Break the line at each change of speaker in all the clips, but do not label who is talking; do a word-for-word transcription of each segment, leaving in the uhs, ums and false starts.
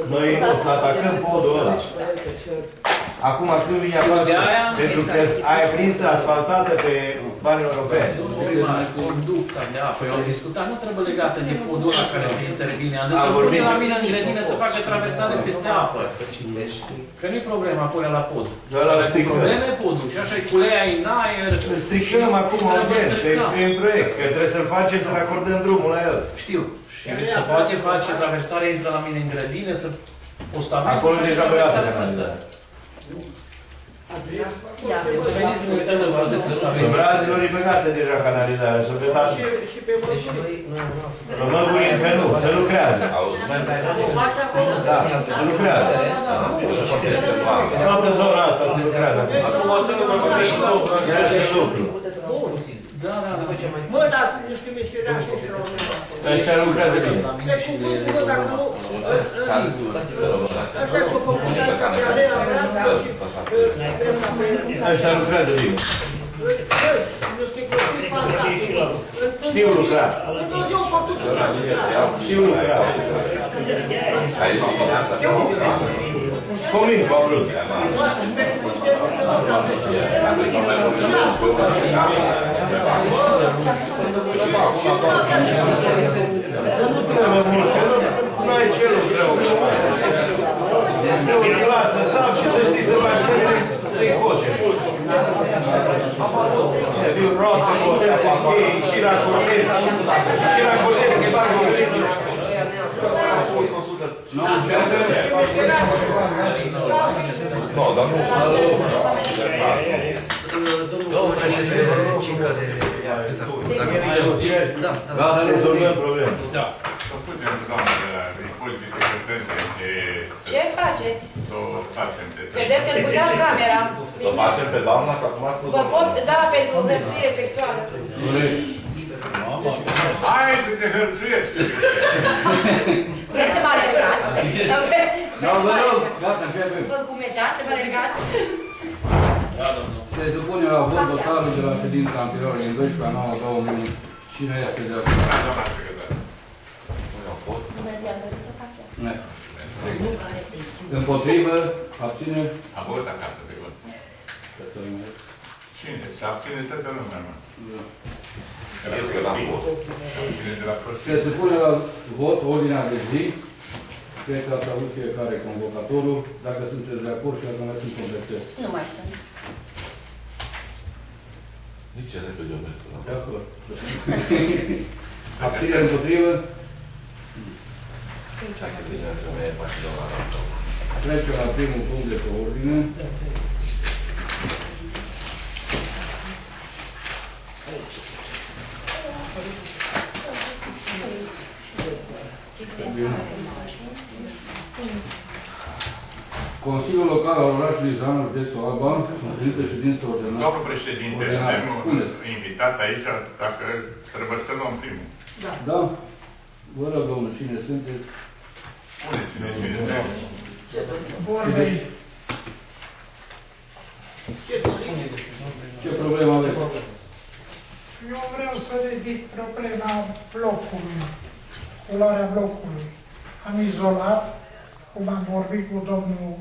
Noi o să atacăm podul ăla. Acum când vine afară, pentru că ai prins asfaltată pe bani europeni.
Conducta de apă, eu am discutat, nu trebuie legată de podul ăla care se intervine. Am zis să pune la mine în grădină să facă traversare peste apă. Că nu-i problema pune la pod. Problema e podul. Și așa e culea în aer.
Stricăm acum urgent, pe un proiect, că trebuie să-l facem, să-l acordăm drumul la el.
Știu. Și se poate face traversare, intră la mine în grădină, să o stabilim.
Acolo deja băiatul de
Să veniți să ne uităm în bază să stabilim.
În Brazilor e băgată deja canalizarea, să vedeți așa. Măguri încă nu, se lucrează. Da, se lucrează. Toată zona asta se lucrează.
Acum o să nu mă gândesc și două proiecte lucru. Da, da, da.
Mă, dar niște misiunea și extraordinar.
Ăștia lucrează bine.
Mă, dacă nu... Ăștia s-au făcut asta pe alea,
Ăștia lucrează bine. Știu lucra. Știu lucra. Comin cu avrut. Nu ai ce lucrăm. Nu lasă sap și să știi să faci trei cote. Viu roată, motel cu chei, și la cortez. Și la cortez, că fac o ședință. Nu, dar nu.
Domnul președinte, cincă de...
Da, da, rezolvăm probleme.
Da.
Ce faceți? Vedeți că îl camera.
Să facem pe doamna sau cum a spus?
Vă pot da pentru hărțuire sexuală.
Hai să te hărțuiești!
Vreți să mă alergați?
Da, vă rog, gata, începem.
Vă cumetați, să mă alergați?
Da, domnul.
Se supune la vot dosarul de la ședința anterioară din doisprezece a nouă două mii. Cine este de acord?
Doamna secretară.
Bună ziua, doriți să fac
Nu. Împotrivă, abține.
Am băut acasă pe vot. Cine? Se abține toată lumea, mă. Eu că l-am fost.
Se supune la vot ordinea de zi. Cred că ați avut fiecare convocatorul. Dacă sunteți de acord și dacă mai sunt converteri.
Nu mai sunt.
Nici ce repede o merg.
De acord. Abținere împotrivă.
Dacă bine să merg mașina la altă.
Trecem la primul punct de pe ordine. Consiliul Local al orașului Zana, județul Alba, întâlnită ședință ordinară.
Domnul președinte, avem invitat aici, dacă trebuie să luăm primul.
Da.
Da? Vă rog, domnul, cine sunteți?
Spuneți-ne cine sunteți.
Vorbei.
Ce problemă aveți?
Eu vreau să ridic problema blocului, culoarea blocului. Am izolat, cum am vorbit cu domnul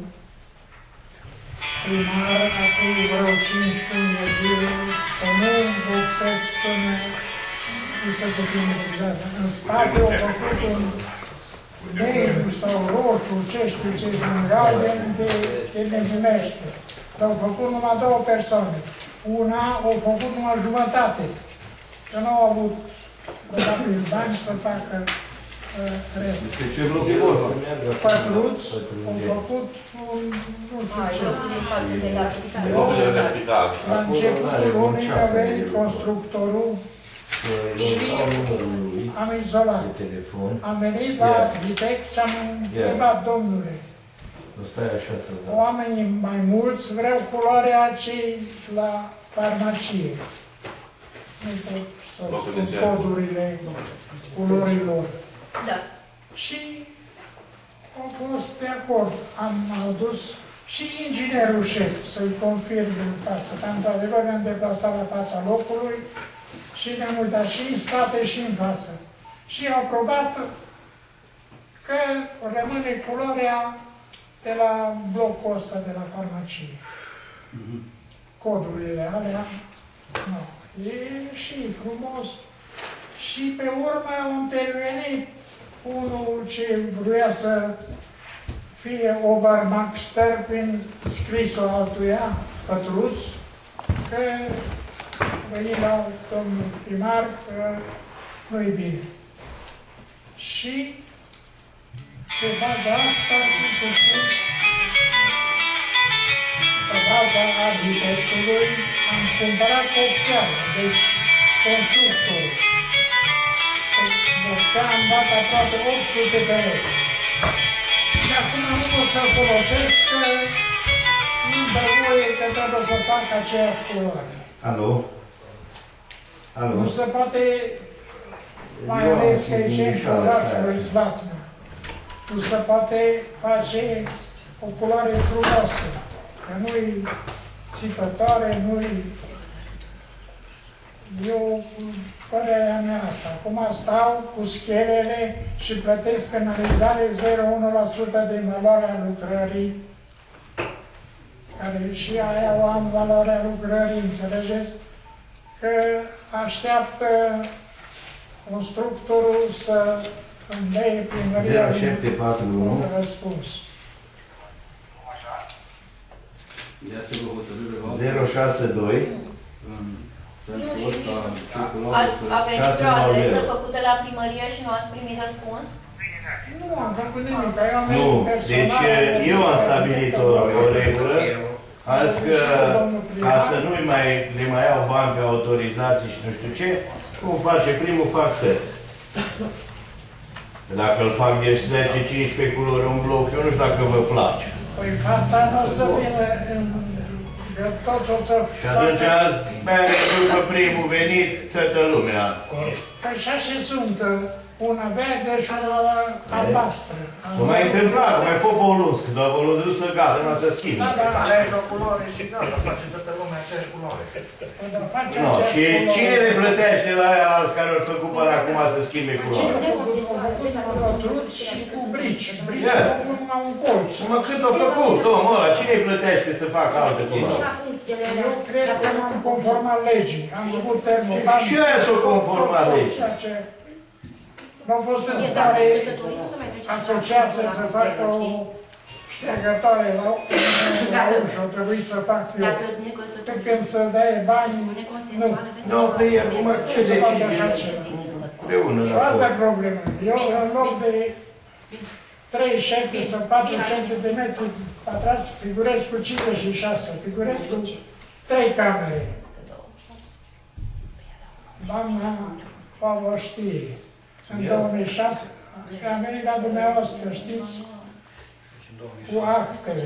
primar, acum vreo cinci luni de zile, să nu vopsesc până nu se definizează. În spate au făcut un negru sau roșu, ce știu ce, un galben de, de nebunește. L-au făcut numai două persoane. Una au făcut numai jumătate. Că nu au avut probabil bani să facă uh, restul.
Despre ce bloc e vorba?
Pătruți au făcut un, nu știu ce.
Locul de spital.
La începutul lunii a venit constructorul și am izolat. Am venit la arhitect și am întrebat, domnule, oamenii mai mulți vreau culoarea cei la farmacie. Nu pot să spun codurile culorilor.
Da.
Și au fost de acord. Am adus și inginerul șef să-i confirm în față. Că într-adevăr ne-am deplasat la fața locului și ne-am uitat și în spate și în față. Și au aprobat că rămâne culoarea de la blocul ăsta de la farmacie. Codurile alea, nu. E și frumos. Și pe urmă a intervenit unul ce vrea să fie Obermaxter prin scrisul altuia, Pătruț, că veni la domnul primar că nu-i bine. Și pe baza asta, cum să spun, pe baza arhitectului, am cumpărat oțeală, deci constructorul. Oțea am dat aproape opt sute de lei. Și acum nu pot să-l folosesc, că nu-mi dă voie că trebuie să fac aceeași culoare.
Alo? Alo?
Nu se poate, mai ales că e și în orașul lui Zlatna, nu se poate face o culoare frumoasă, că nu-i țipătoare, nu-i... Eu, părerea mea asta, acum stau cu schelele și plătesc penalizare zero virgulă unu la sută din valoarea lucrării, care și aia o am valoarea lucrării, înțelegeți? Că așteaptă constructorul să îmi dea primăria un răspuns.
zero șase doi
Aveți vreo adresă făcută la primărie și nu ați primit răspuns?
Nu am făcut nimic, eu am
Nu, deci eu am stabilit o, o regulă, am zis că ca să nu mai le mai iau bani pe autorizații și nu știu ce, cum face primul, fac tăți. Dacă îl fac de zece cincisprezece culori un bloc, eu nu știu dacă vă place.
Păi fața nu o să vină în... Toți o să...
Și atunci merg după primul venit toată lumea.
Păi și așa sunt, una verde și una albastră.
S-a mai întâmplat, mai fost Bolunsk, dar Bolunsk nu se gata, nu se schimbă.
Da, da.
Alegi o culoare și gata, face toată lumea aceeași culoare.
No, și cine le plătește la aia alți care au făcut până acum să schimbe culoare?
Cine a făcut truț și cu brici. Brici au făcut numai un colț.
Mă, cât au făcut, omul ăla, cine îi plătește să facă alte culoare?
Eu cred că m-am conformat legii. Am făcut termoban.
Și aia s-o conformat legii.
M-au fost în stare asociație să facă o ștergătoare la ușă, o trebuie să fac eu. Pe când să dea bani, nu.
Nu, pe e acum ce de
Împreună. Și o altă problemă. Eu, în loc de trei șepte sau patru șepte de metri pătrați, figurez cu cincizeci și șase, figurez cu trei camere. Doamna Paula știe. În două mii șase, am venit la dumneavoastră, știți, cu actele.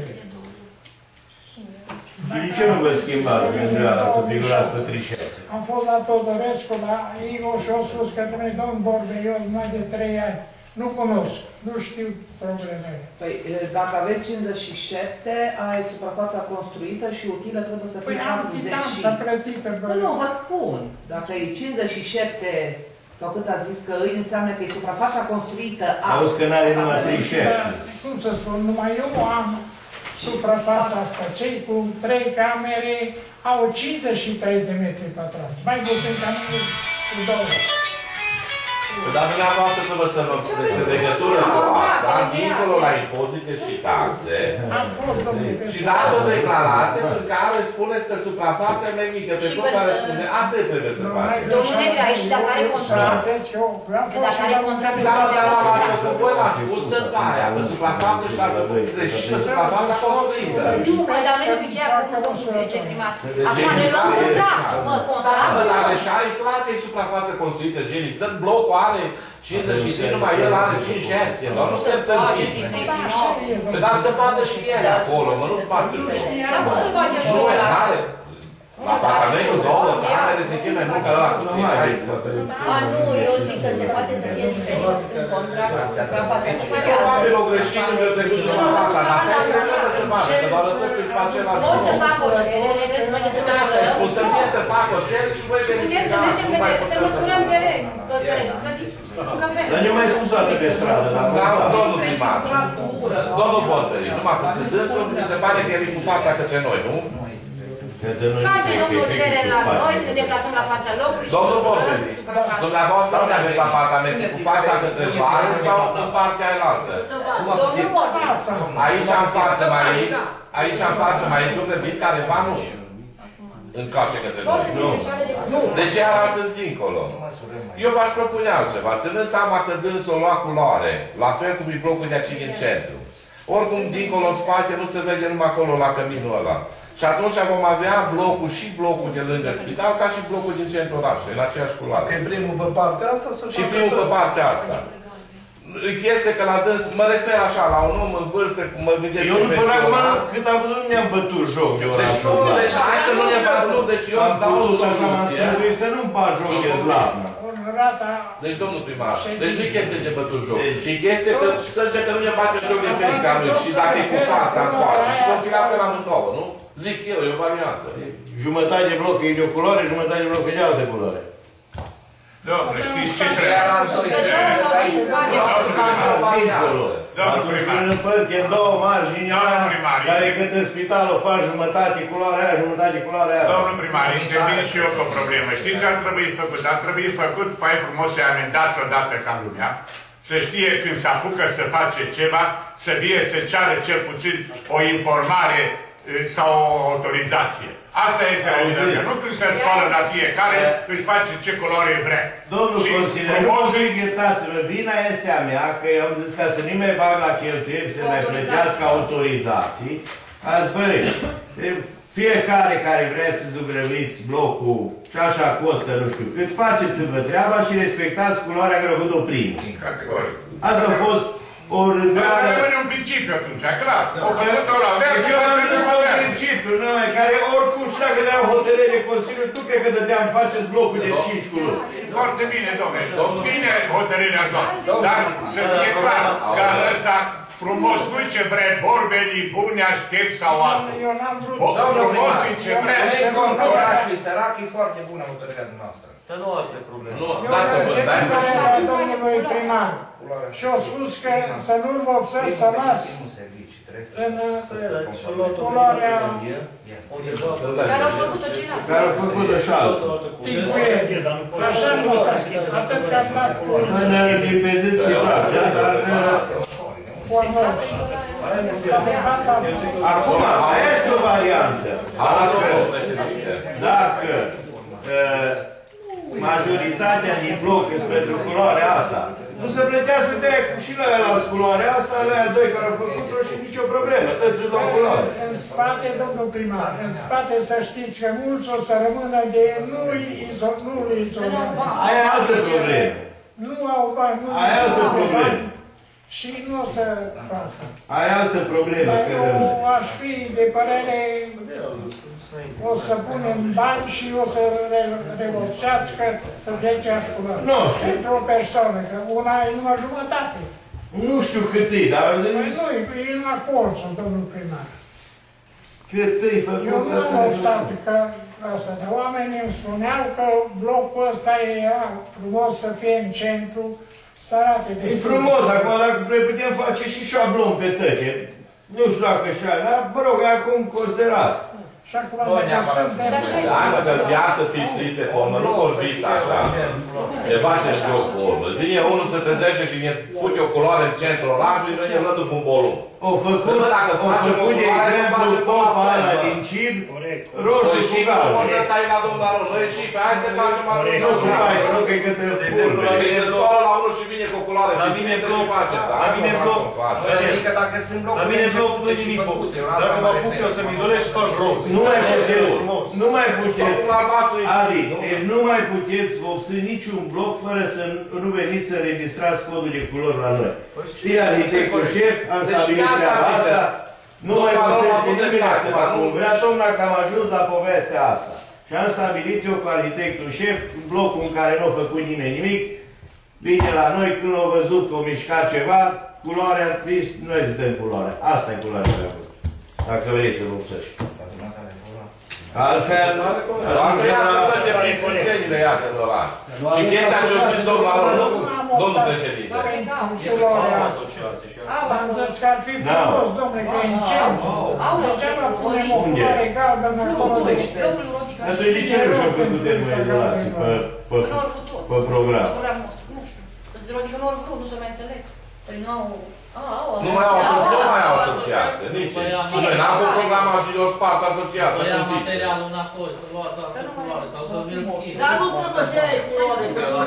De ce nu vă schimbați dumneavoastră să figurați pe trișete?
Am fost la Todorescu, la Igor și au spus că dumneavoastră, domn Borbe, eu mai de trei ani. Nu cunosc, nu știu problemele.
Păi, dacă aveți cincizeci și șapte, ai suprafața construită și utilă trebuie să fie
Păi am chitanța plătită, bă.
Nu, nu, vă spun. Dacă e cincizeci și șapte, sau cât a zis că îi înseamnă că e suprafața construită a...
Auzi că n-are numai trei șepte.
Cum să spun, numai eu am suprafața asta. Cei cu trei camere au cincizeci și trei de metri pătrați. Mai puțin ca cu două.
Dar dumneavoastră trebuie să vă în legătură cu asta, dincolo la impozite și taxe, și dați o declarație prin care spuneți că suprafața e mai mică, pe tot care spune, atât trebuie să faceți.
Domnul Negrea, și dacă are contract? Dacă are contract?
Da, dar l-ați făcut voi, l-ați spus tăpaia, pe suprafață și l-ați făcut, deși pe suprafața construită.
Păi, dar noi de obicei acum, domnul viceprimar. Acum ne luăm contract, mă, contract.
Da, dar deja e clar că e suprafață construită genic, tot blocul are cincizeci și trei, numai el are cinci șepte, dar nu se tâmpit. Dar se bată și el acolo, mă, nu bate și el.
Dar cum să-l bate acolo?
La apartamentul două camere se cheme mult ca ăla cu tine aici.
A, nu, eu zic că se poate să fie diferit în contract cu suprafața.
Probabil o greșit când eu trecut suprafața, dar trebuie să facă, că doar atât îți face la
Pot să fac o cerere, vreți să mă să mă
să spun să fie să fac o cerere și voi verifica.
Putem să mergem să măsurăm de clădit.
Dar nu mai spus atât pe stradă, dar...
Da, domnul primar. Domnul Bontării, numai cum se dânsul, mi se pare că el e cu fața către noi, nu?
Face domnul cerere la noi, să ne deplasăm la fața locului.
Domnul Bontării, dumneavoastră unde aveți apartamente? Cu fața către vară sau în partea ailaltă?
Domnul Bontării.
Aici în față mai aici, aici în față mai aici, unde vin careva, nu? Încoace către noi. Nu. De ce arăți dincolo? Eu v-aș propune altceva, ținând seama că dânsul lua culoare, la fel cum e blocul de aici în centru. Oricum, dincolo în spate, nu se vede numai acolo la căminul ăla. Și atunci vom avea blocul și blocul de lângă spital, ca și blocul din centrul orașului, în aceeași culoare.
Că primul pe partea asta să
și primul pe partea asta. Este că la dâns, mă refer așa, la un om în vârstă, mă gândesc...
Eu nu până acum, cât am văzut, nu mi-am bătut joc de orașul.
Deci nu, deci hai să nu ne bag, nu, deci eu am dau o soluție.
Trebuie să nu-mi bag joc de zlatnă.
Deci, domnul primar, deci nu e chestie de bătut joc. Și chestie că să zice că nu ne bate joc de pensia lui și dacă e cu fața în coace. Și vom fi la fel amândouă, nu? Zic eu, e o variantă.
Jumătate de bloc e de o culoare, jumătate de bloc e de altă culoare.
Domnule, știți ce se
Atunci când împărți în două margini, care cât în spital o faci jumătate culoarea aia, jumătate culoarea aia.
Domnul primar, intervin și eu cu o problemă. Știți ce ar trebui făcut? Ar trebui făcut, fai frumos să-i amendați odată ca lumea, să știe când se apucă să face ceva, să vie să ceară cel puțin o informare sau o autorizație. Asta este realizarea. Nu când se scoală la fiecare, își face ce culoare vrea.
Domnul consilier, nu vă iertați-vă, vina este a mea, că eu am zis ca să nu mai bag la cheltuieli, să mai plătească autorizații. Ați văzut, fiecare care vrea să zugrăviți blocul și așa costă, nu știu cât, faceți-vă treaba și respectați culoarea care a făcut-o primul.
Categoric.
Asta a fost o rândare...
Asta rămâne un principiu atunci, clar. O făcut-o la verde,
deci eu am zis un principiu, numai care oricum și dacă deam hotărâre de Consiliu, tu cred că dădeam faceți blocul de cinci culori.
Foarte bine, domnule. Bine hotărârea doamnă. Dar să fie clar că ăsta frumos nu-i ce vrea, vorbelii bune aștept sau altul. Frumos e ce vrea.
În contul orașului sărac e foarte bună hotărârea dumneavoastră.
Dar nu asta e problema.
Nu, da să vă dai mă și
domnului primar. Și au spus că să nu-l vopsesc să las în culoarea
care au făcut-o ceilalți.
Care au făcut-o și alții.
Așa nu s-a schimbat. Atât că am dat culoarea.
Ne-a limpezit situația, dar... Acum, mai este o variantă. Dacă majoritatea din bloc este pentru culoarea asta, nu se plătească de și la alți culoarea asta, la aia doi care au făcut-o și nicio problemă. Tăți la culoare.
În spate, domnul primar, în spate să știți că mulți o să rămână de nu-i izolează.
Aia e altă problemă.
Nu au bani, nu
Aia e altă problemă.
Și nu o să facă.
Aia e altă problemă.
Dar eu aș fi de părere, o să punem bani și o să revopsească să fie aceeași culoare.
Nu.
Pentru o persoană, că una e numai jumătate.
Nu știu cât e, dar...
Păi nu, e numai colțul, domnul primar.
Cât e făcut?
Eu nu am obstat că asta, dar oamenii îmi spuneau că blocul ăsta era frumos să fie în centru, să arate de...
E frumos, acum dacă noi putem face și șablon pe tăce. Nu știu dacă și aia, dar mă rog, acum considerat.
Și acum dacă suntem...
Hai mă, că viață pistrițe pe urmă, nu vorbiți așa. Ne bate joc pe urmă. Vine unul să trezește și ne pute o culoare în centrul orașului și noi ne luăm după un volum.
O făcut, o făcut de exemplu popa ăla din Cib, roșu cu galben.
O să stai la domnul Aron, noi și pe aia se facem atunci.
Nu știu, hai, nu că e către pulbe.
Când se scoală la unul și vine cu o culoare,
la mine bloc, la mine bloc,
adică dacă sunt blocuri...
la mine bloc nu e nimic făcut. Dacă mă apuc eu să-mi izolez și fac roz.
Nu mai puteți, nu mai puteți, Adi, deci nu mai puteți vopsi niciun bloc fără să nu veniți să înregistrați codul de culori la noi. Știi, arhitectul șef, am stabilit treaba asta, nu mai vopsește nimeni acum, acum vrea tocmai că am ajuns la povestea asta. Și am stabilit eu cu arhitectul șef, blocul în care nu a făcut nimeni nimic, vine la noi când a văzut că a mișcat ceva, culoarea ar fi, noi zitem culoarea. Asta e culoarea de acolo. Dacă vrei să vopsești. Altfel,
Altfel ia să dă de prescripțiunile iasă de oraș. Și chestia ce-o zis domnul Aron, nu? Domnul președinte.
Am zis că ar fi frumos, domnule, că e în centru. Degeaba punem o culoare galbenă acolo de
atunci de ce nu și-au făcut termoregulații pe program?
Adică nu au vrut, nu s-au mai înțeles. Păi nu au...
Nu mai au, nu mai au asociație, nici. Și noi n-am făcut programul și eu spart asociația.
Să ia materialul înapoi, să luați altă culoare sau să vi-l schimbi.
Dar nu trebuie să iei culoare, că nu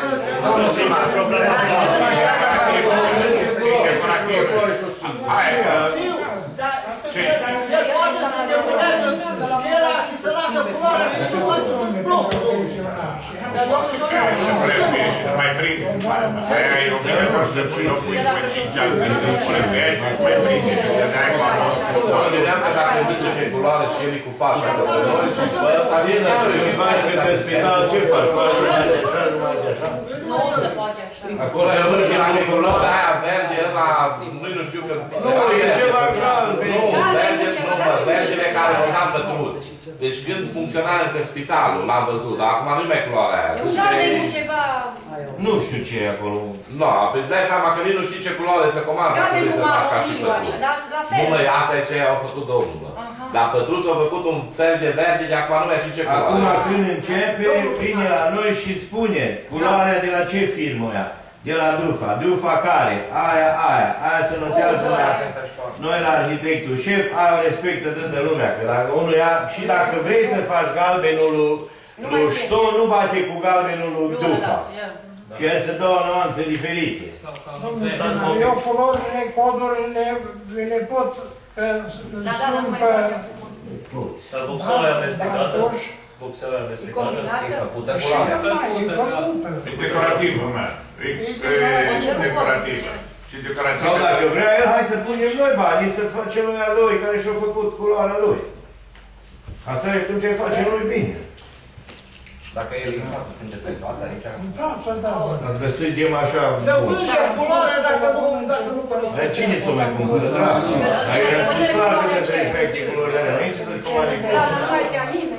mai prind. Aia e obligator să pui locui pe cinci ani, să pune pe aia și mai prinde.
Mă gândeam că dacă zice că e culoare și el e cu fața către noi și pe ăsta vine
și faci că pe spital, ce faci? Faci numai de așa, numai de așa?
Nu se poate așa.
Acolo e văd și la culoarea aia verde, ăla, nu știu că...
Nu, e ceva galben.
Nu, verde, nu, verdele care vă n-am pătrus. Deci când funcționa între spitalul, l-am văzut, dar acum nu-i mai culoarea aia.
Eu galben cu ceva...
Nu știu ce e acolo.
Nu, păi îți dai seama că nici nu știi ce culoare să comandă, că vrei să faci ca și pătrus. Nu, măi, asta e ce au făcut domnul, mă. Dar pătrus au făcut un fel de verde, de acum nu mai știi ce culoare.
Acum când începe, vine la noi și spune culoarea de la ce firmă ea. De la Dufa. Dufa care? Aia, aia. Aia se notează la noi la arhitectul șef, aia respectă toată lumea. Că dacă unul ia, și dacă vrei să faci galbenul lui Șto, nu bate cu galbenul lui Dufa. Și el se dă o nuanță diferite.
Eu culorile, codurile, le pot spun pe...
Dar vopsarea amestecată? Vopsarea amestecată?
E
făcută
Și mai, e făcută.
E decorativă, mă. E decorativă. Și decorativă.
Sau dacă vrea el, hai să punem noi banii, să facem noi a lui, care și-a făcut culoarea lui. Asta e atunci îi facem lui bine.
Dacă el în față, sunteți în față aici?
În față, da.
Dacă suntem așa...
Se vânge culoarea dacă nu cunoaște.
Dar cine ți-o mai cumpără, dragă? Dar i-a spus clar că trebuie să respecte culorile alea, înainte să-ți comande culorile.
Nu mai ți-a nimeni.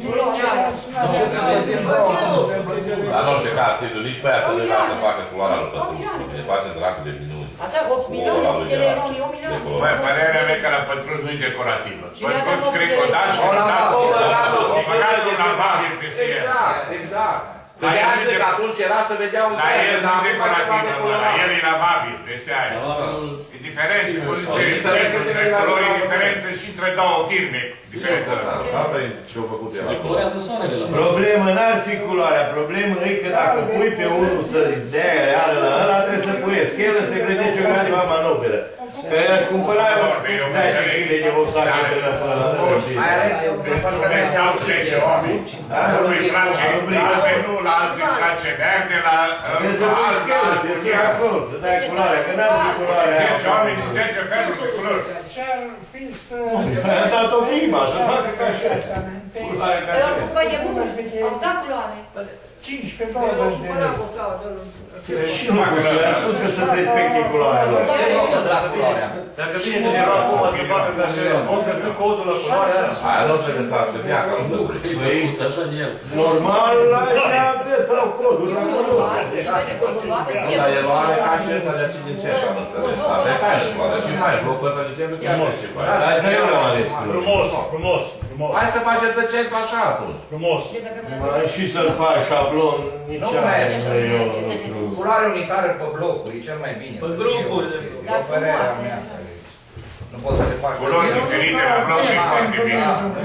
Dar în orice caz, Silviu, nici pe aia să nu vrea să facă culoarea lui Pătrus. Ne face dracu de minuni.
Atât, opt milioane, stele eroni, o milioane.
Băi, părerea mea că la Pătrus nu-i decorativă. Pătrus, cred că o da și o da. O băgat un lavabil peste el.
Exact, exact. Dar ea zice că atunci era să vedea un
la el nu e decorativă, la el e lavabil peste aia. E diferență, cum zice, între culori, e diferență și între două firme. Diferență.
Ce-au făcut el?
Problema n-ar fi culoarea, problema e că dacă pui pe unul să dea reală la ăla, trebuie să pui schelă, să plătești o graniva manoperă. Că aș cumpăra zece kilograme de vopsache pe ăla.
Mai ales că
Îmi dau zece oameni. Unul îi place galben, nu, la alții îi place verde, la
trebuie să pui schelă, trebuie să fie acolo, să dai culoarea, că n-ar fi culoarea aia.
zece oameni, zece feluri de culori.
Ce-ar fi să...
I-a dat-o prima, să facă ca și culoare ca
Păi
și
au făcut mai de bun, au dat culoare.
cincisprezece douăzeci de lei.
Și nu cu culoarea, a spus că să respecte culoarea lor.
Dacă vine cineva acum să facă ca și om găsit codul la culoarea aia.
Aia nu se găsească de acolo.
Nu, că e făcut așa de el.
Normal, ăștia au codul la culoare.
Dar el o are ca și ăsta de aici din centru, am înțeles. Asta e faină culoarea și fain, blocul ăsta de centru chiar nu și fain.
Asta eu l-am ales
Frumos, frumos.
Hai să facem de centru așa atunci.
Frumos.
Și să-l faci șablon, nici aia nu lucru.
Culoare unitară pe blocuri, e cel mai bine.
Pe grupuri.
E o părerea mea. Nu poți să le faci.
Culori diferite la bloc e foarte bine.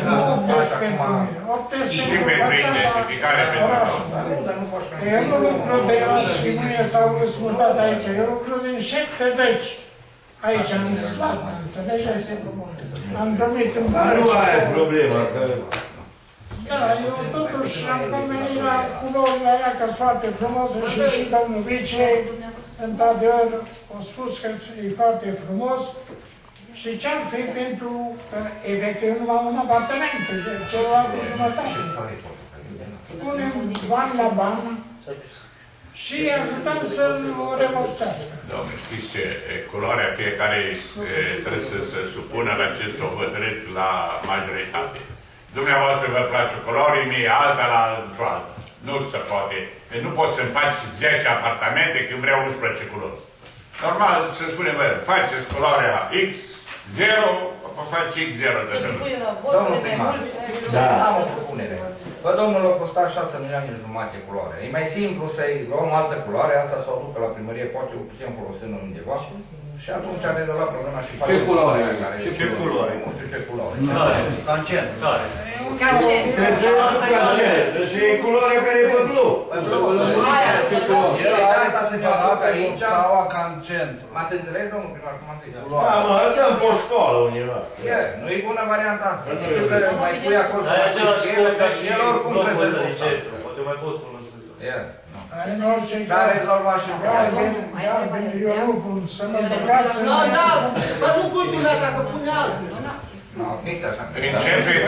Și pentru identificare pentru tot.
Eu nu lucru de azi și mâine s-au răsmutat aici. Eu lucru din șaptezeci. Aici, în Slatna, înțelegeți? Am dormit în
Dar nu aia e problema, că...
Da, eu totuși am convenit la culorile alea că sunt foarte frumoase și și domnul vice, într-adevăr, a spus că e foarte frumos. Și ce-ar fi pentru că efectiv numai un apartament, de celălalt jumătate. Punem bani la bani și ajutăm să-l remorțească.
Doamne, știți ce? Culoarea fiecare trebuie să se supună la ce s-o hotărât la majoritate. Dumneavoastră vă place o culoare, mie alta la altă. Nu se poate. Deci nu poți să-mi faci zece apartamente când vreau unsprezece culori. Normal, să spunem, bă, faceți culoarea X zero, o faci X zero de
Domnul primar,
da.
Am o propunere. Bă, domnul a costat șase milioane jumate culoare. E mai simplu să-i luăm altă culoare, asta să o aducă la primărie, poate o putem folosi în undeva. Și atunci am rezolvat problema și
Ce culoare?
Ce culoare? Nu știu ce culoare.
Cancen. Care?
Cancen.
Trebuie să nu cancen. Deci e culoarea care e pe blu.
Ce culoare?
Asta se ne aducă aici. Sau cancen. M-ați înțeles, domnul primar, cum am zis?
Da, mă, dăm pe o școală undeva.
E, nu e bună varianta asta. Nu să mai pui acolo.
Dar e același școală ca și
el oricum trebuie să
licescu. Poate mai poți folosi.
E.
În orice
Dar
caz,
rezolva și
Galben, Galben, eu nu pun să mă băgați în...
Nu, da, bă, nu pui până dacă pune altul.
Nu, nici așa.
Începeți,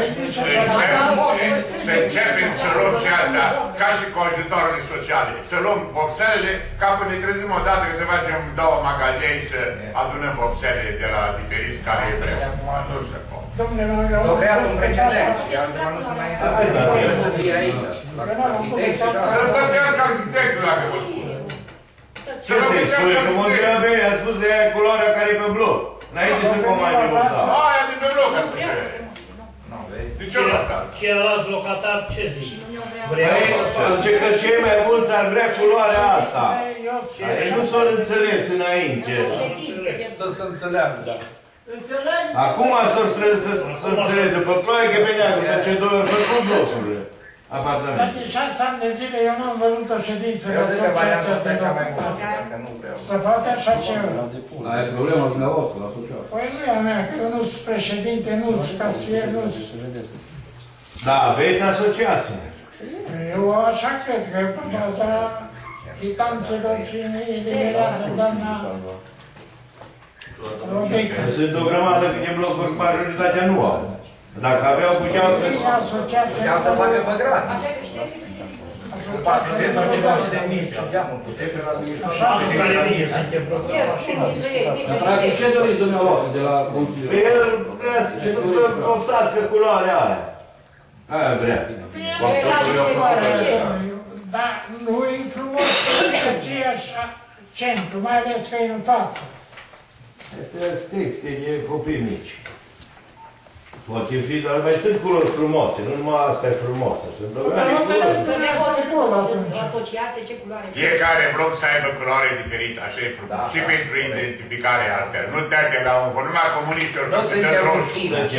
să începem să luăm și asta, ca și cu ajutoarele sociale. Să luăm vopselele, ca până ne trezim odată că se facem două magazine și să adunăm vopselele de la diferiți care e vrem. Nu se poate.
Domnule, mă vreau...
S-au creat un precedent și altceva nu se mai întâmplă. Trebuie să fie aici.
Să-l plătească arhitectul, dacă vă spun.
Ce să-i spune? Că mă întreabă ei, a spus de aia culoarea care e pe bloc. Înainte să comande vopsa.
Aia de pe bloc, a spus de De ce nu asta?
Ceilalți locatari ce zic?
Zice că cei mai mulți ar vrea culoarea asta. Deci nu s-au înțeles înainte.
Să se înțeleagă, da.
Acum s-au strâns să înțeleg după ploaie că venea că se ce două făcut blocurile. Apartamente.
Dar de șase ani de zile eu n-am văzut o ședință de asociația de locatari. Să poate așa ceva.
Aia e problema dumneavoastră, la asociație.
Păi nu e a mea, că eu nu sunt președinte, nu sunt casier, nu sunt...
Da, aveți asociație.
Eu așa cred că pe baza chitanțelor și eliberează doamna Robeca.
Sunt o grămadă câte blocuri majoritatea nu au. Dacă aveau, puteau să...
Puteau să facă pe gratis. patru de mii, aveam un putere pe la administrație.
Dar practic ce doriți dumneavoastră de la Consiliu?
El vrea să vopsească culoarea aia. Aia vrea.
Dar nu e frumos să fie aceeași centru, mai ales că e în față.
Este strict, e de copii mici. Poate fi, dar mai sunt culori frumoase, nu numai asta e frumoasă. Sunt
asociație, ce culoare?
Fiecare bloc să aibă culoare diferită, așa e frumos. Și pentru identificare altfel. Nu te de la un vor, numai comuniști ori să te roșu.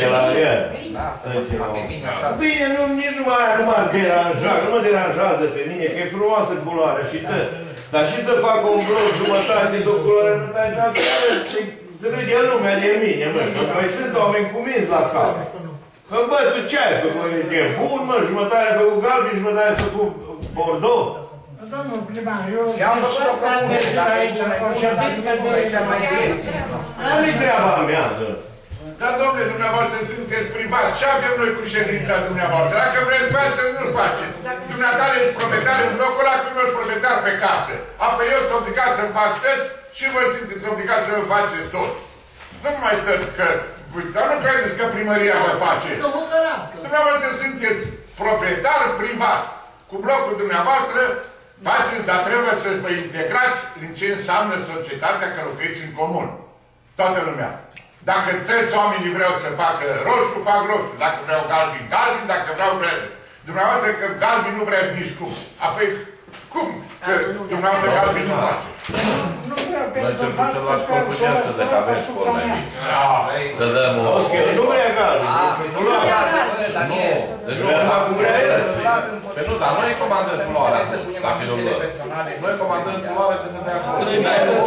Bine, nici nu mă deranja, nu mă deranjează pe mine, că e frumoasă culoarea și tot. Dar și să fac un bloc jumătate de o culoare, nu te-ai dat, să râde lumea de mine, mă, că mai sunt oameni cu minți la cap. Că, bă, tu ce ai făcut? E bun, mă, jumătate ai făcut galben, jumătate ai făcut bordeaux.
Domnul primar, eu șase ani de zile aici, o ședință de...
Nu-i treaba mea, dă. Dar, domnule, dumneavoastră sunteți privați. Ce avem noi cu ședința dumneavoastră? Dacă vreți faceți, nu-l faceți. Dumneavoastră ești proprietar în blocul ăla, când nu ești proprietar pe casă. Apoi eu sunt obligat să-mi fac test și voi sunteți obligați să-l faceți tot. Nu mai stăm că... Dar nu credeți că primăria vă face. Dumneavoastră sunteți proprietar privat. Cu blocul dumneavoastră faceți, dar trebuie să vă integrați în ce înseamnă societatea că locuiți în comun. Toată lumea. Dacă toți oamenii vreau să facă roșu, fac roșu. Dacă vreau galben, galben. Dacă vreau verde. Dumneavoastră că galben nu vreți nici cum. Apoi, cum? Că dumneavoastră galben nu face.
Noi încercăm să luați scopul și asta de că avem scol mai mic. Să dăm o...
Nu vrea galben. Nu vrea galben.
Nu. Deci nu vrea cum vrea el. Păi nu, dar noi comandăm culoarea. Dacă nu vă. Noi comandăm culoarea ce se dea acolo. Și n-ai să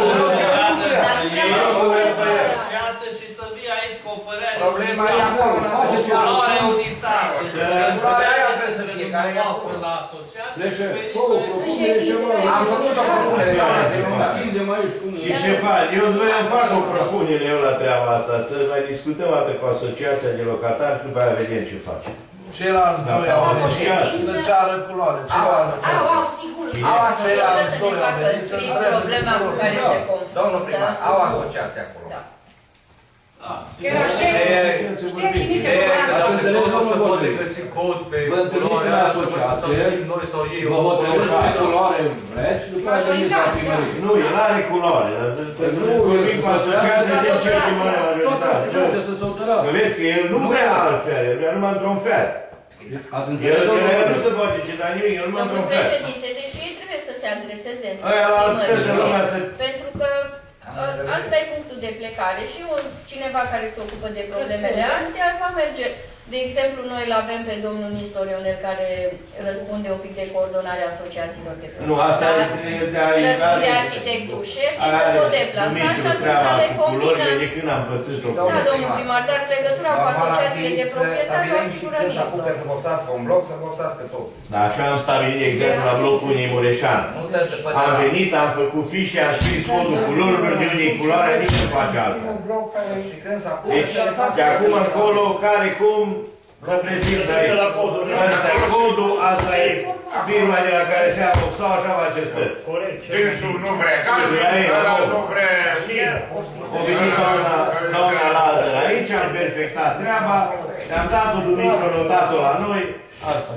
asociație și să vii aici cu o părere.
Problema e acolo.
O culoare unitară.
Culoarea aia trebuie să fie, care e acolo.
La asociație.
Deci, o propunere ceva.
Am făcut o propunere, doamna Zilona.
Schindem aici cum...
Și șefa, eu fac o propunere eu la treaba asta, să mai discutăm atât cu asociația de locatari și după aia vedem ce facem.
Ceilalți doi au venit să ceară culoare.
Au, au, sigur.
Au ceilalți doi au venit să
scris problema cu care se confruntă.
Domnul primar, au asociație acolo.
Știți nici
nu se poate găsi cod pe culoare, noi sau ei.
Vă hotărâți ce culoare vreți și după aceea veniți la primărie.
Nu, el are culoare. Vorbim cu asociația de ce ce mai
Tot asociația să se hotărască.
Că vezi că el nu vrea altfel, el vrea numai într-un fel. El nu se poate cita nimic, el numai într-un fel.
Președinte, deci ei trebuie să se adreseze în
schimbări.
Pentru că asta e punctul de plecare și un, cineva care se ocupă de problemele astea va merge. De exemplu, noi îl avem pe domnul Nistor Ionel, care răspunde un pic de coordonare asociațiilor de proprietate.
Nu, asta e de a
răspunde arhitectul șef, ei se pot deplasa și atunci le combinăm.
De când am pățit-o.
Da, domnul primar, dar legătura cu asociațiile de proprietate o asigură Nistor.
Să apucă să vopsească un bloc, să vopsească tot.
Da, așa am stabilit exemplu la blocul unii Mureșan. Am venit, am făcut fișe, am scris codul culorilor, de unii culoare, nici nu face altfel. Deci, de acum încolo, care cum, că prezintă ăsta e codul, asta e firma de la care se ia vopsau, așa face stăți.
Dânsul nu vrea galben, ăla nu vrea...
O venit doamna Lazar aici, am perfectat treaba, le-am dat-o Dumitru, notat-o la noi, asta.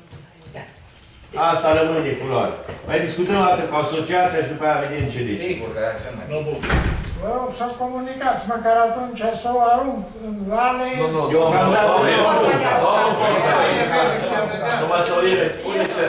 Asta rămâne culoare. Mai discutăm atât cu asociația și după aia vedem ce zice.
Sigur că e așa mai bun.
Vă rog să comunicați, măcar atunci să o arunc în vale.
Nu, nu, eu am dat o numai să o iei, spune că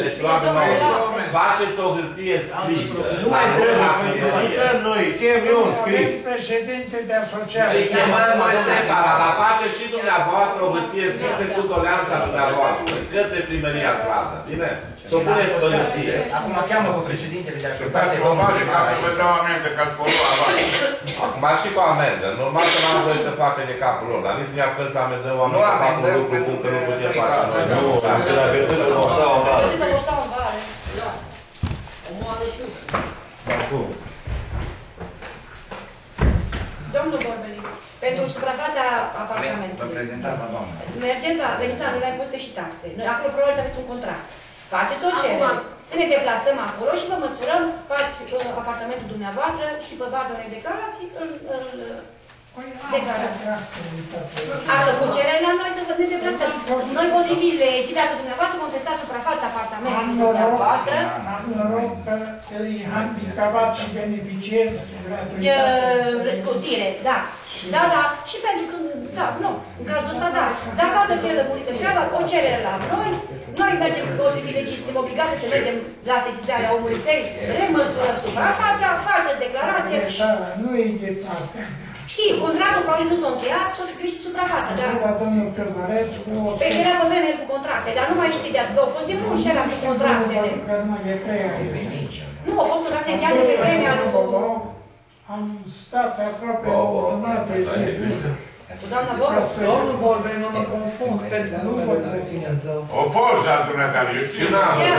faceți o hârtie scrisă.
Nu mai trebuie, că discutăm noi, chem eu un scris.
Președinte de asociație.
Îi chemăm mai separat, dar faceți și dumneavoastră o hârtie scrisă cu doleanța dumneavoastră. Către primăria Cladă, bine? Să o puneți pe hârtie.
Acum cheamă pe președintele de
asociație. Să faci probabil ca să vă dau amendă, ca să polua avanță.
Acum și cu amendă. Normal că n-am voie să facă de capul lor, dar nici nu i-am să amendăm oamenii să facă un lucru cum că nu putem face noi.
Nu, că dacă țină vopsau în vale.
Țină vopsau în vale, da.
Acum.
Domnul Borbeli, pentru suprafața apartamentului.
Vă prezentați la doamnă.
Mergeți la, veniți la noi la impozite și taxe. Noi acolo probabil să aveți un contract. Faceți o cerere, să ne deplasăm acolo și vă măsurăm spațiul, apartamentul dumneavoastră și pe baza unei declarații îl declarați. A făcut cerere la noi să ne deplasăm. Noi, potrivit legii, dacă dumneavoastră contestați suprafața apartamentului dumneavoastră,
am noroc că e handicapat și beneficiez
gratuitate. Scutire, da. Da, da, și pentru că, da, nu, în cazul ăsta, da. Dacă o să fie lămurită treaba, o cerere la noi, noi mergem potrivit legii, suntem obligate să mergem la sesizarea omului săi, remăsurăm suprafața, faceți declarație.
Nu e departe.
Știi, contractul probabil nu s-a încheiat, s-a scris și suprafața, dar...
La domnul Cărmărescu...
Pe era pe vreme cu contracte, dar nu mai știi de atât, au fost de mult și era cu contractele. Nu, au fost contracte încheiate pe vremea lui...
Am stat aproape o jumătate de zi.
Cu doamna Bocă?
Domnul Borbeli, nu mă confund, pentru că nu vă rețineți.
O fost la dumneavoastră, eu știu.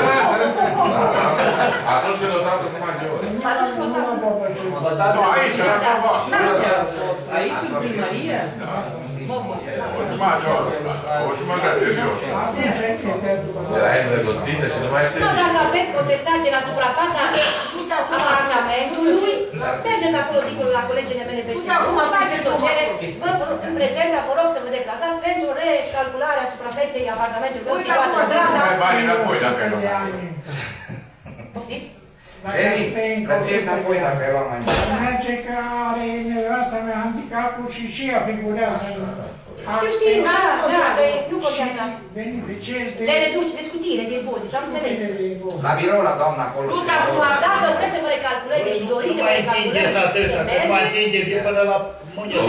Atunci când o s-a făcut maggiore.
Atunci când o s-a făcut.
Nu, aici, la Bocă.
Aici, în primărie?
O jumătate, o jumătate de zi.
Erai îndrăgostită și nu mai ți-ai
Nu, dacă aveți contestație la suprafața apartamentului, mergeți acolo dincolo la colegele mele peste drum, faceți o cerere, vă în prezent, vă rog să vă deplasați pentru recalcularea suprafeței apartamentului situat în strada.
Mai bani înapoi dacă e luat.
Poftiți?
Eli, plătiți înapoi dacă e luat mai mult.
Merge că are nevasta mea handicapul și și ea figurează.
Știu, știu, da, da, că nu contează.
Beneficiezi de...
Le reduci, de scutire, de impozit, am înțeles.
La birou, la doamna acolo.
Nu, dar dacă vreți să vă recalculeze și doriți să vă recalculeze, să mergeți.
Mai întinde până la mâine.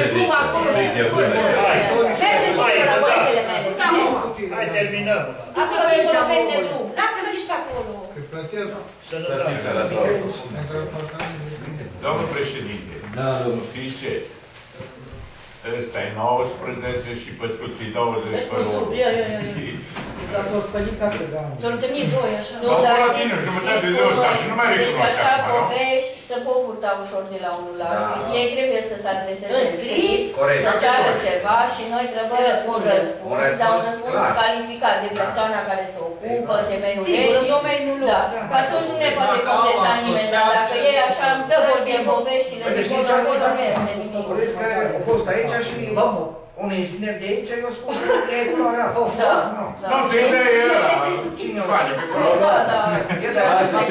Mergeți la colegele mele.
Hai, terminăm.
Acolo dincolo peste drum. Lasă că mergi și pe acolo.
Să fii sănătos.
Domnul președinte, știți ce? Ăsta e nouăsprezece și Pătruții douăzeci pe ori.
Ia, ia, ia.
Dar s-au spălit casă, da.
S-au întâlnit doi, așa.
Nu, dar știți cum voi, deci așa povești să pot purta ușor de la unul la altul. Ei trebuie să se adreseze în scris, să ceară ceva și noi trebuie să un răspuns, dar un răspuns calificat de persoana care se ocupă, temeiul legii. Da, că atunci nu ne poate contesta nimeni, dar dacă ei așa îmi dă vorbim poveștile de acolo, acolo nu este nimic.
Vedeți că au fost aici și un inginer de aici, eu spun că e culoarea asta.
O fost?
Nu știu, ideea e ăla.
Cine o
face pe acolo?
Da, da.
E de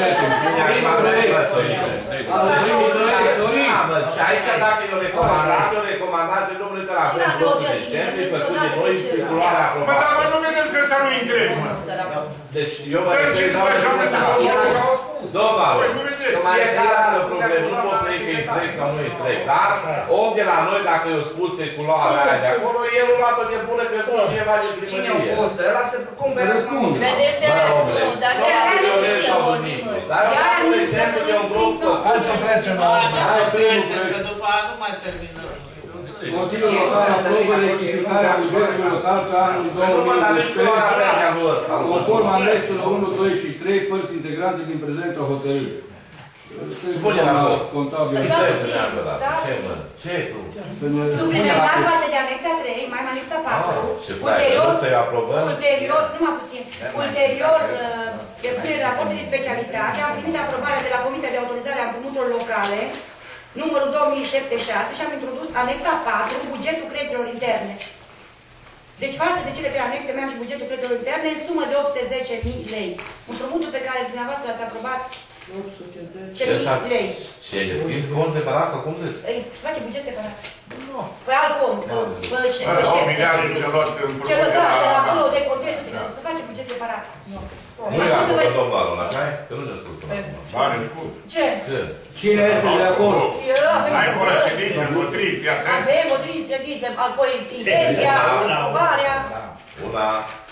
Și aici dacă e o recomandare, o recomandare, domnule, de la doi decembrie, făcut de noi pe culoarea
Bă,
aprobată.
dar voi nu vedeți că ăsta nu intră, mă.
Deci eu vă
Stai, ce
repet,
faci, am înțeles.
El așa a spus.
domnul,
Păi, nu vedeți.
fiecare are o problemă, nu pot să zic că e trec sau nu e trec, dar om de la noi, dacă i-a spus că e culoarea aia de acolo, el a luat-o de bună că i-a spus cineva din
Cine a
primărie.
fost? Ăla se cumpere răspuns.
Vedeți de la nu, dar de aia nu știu vorbim.
Dar eu am un exemplu de un grup tot.
Hai să trecem la
Hai să trecem, că după aia nu mai terminăm.
Consiliul Local aprobă rectificarea bugetului local pe anul două mii doisprezece, conform anexelor unu, doi și trei, părți integrante din prezenta hotărâre.
Spune la vot.
Contabil.
Ce mă? Ce tu?
Suplimentar față de anexa trei, mai am anexa patru.
Ce vrei, să-i aprobăm?
Ulterior, numai puțin, ulterior depunerea raportului de specialitate, am primit aprobarea de la Comisia de Autorizare a Împrumuturilor Locale, numărul două mii șapte sute șaptezeci și șase, și am introdus anexa patru, bugetul creditelor interne. Deci față de cele trei anexe, mai am și bugetul creditelor interne, în sumă de opt sute zece mii lei. Împrumutul pe care dumneavoastră l-ați aprobat ce mii lei.
Și ai deschis cont separat sau cum zici?
Se face buget separat. Păi alt cont.
opt miliarde celor împrumut de la...
Celor, acolo, de content, se face buget separat.
Nu e acolo, domnul Aron, așa e? Că nu ne ascultă.
Are spus.
Ce?
Cine este de acord?
Ai fără ședință, potriv, iată.
Avem potriv ședință, apoi intenția, aprobarea.
Una.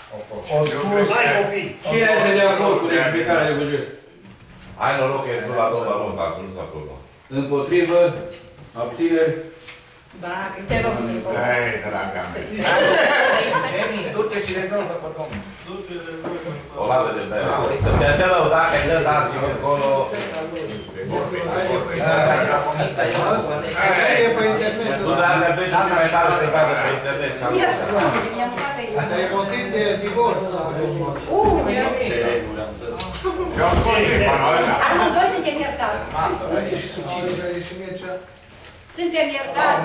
Cine este de acord cu rectificarea de buget?
Ai noroc că ești la domnul Aron, dacă nu s-a aprobat.
Împotrivă? Abțineri?
Te rog să-i fac.
Hai, draga mea.
Emi, du-te și rezolvă pe domnul.
O ladă de bere. Să te dă rău, dacă ai dă dați-vă acolo.
E pe internet.
Tu dar să pleci și mai tare să vadă pe internet.
Asta e motiv de divorț.
Uh, e ok.
Eu spun din panoarea.
Amândoi suntem iertați. Suntem iertați.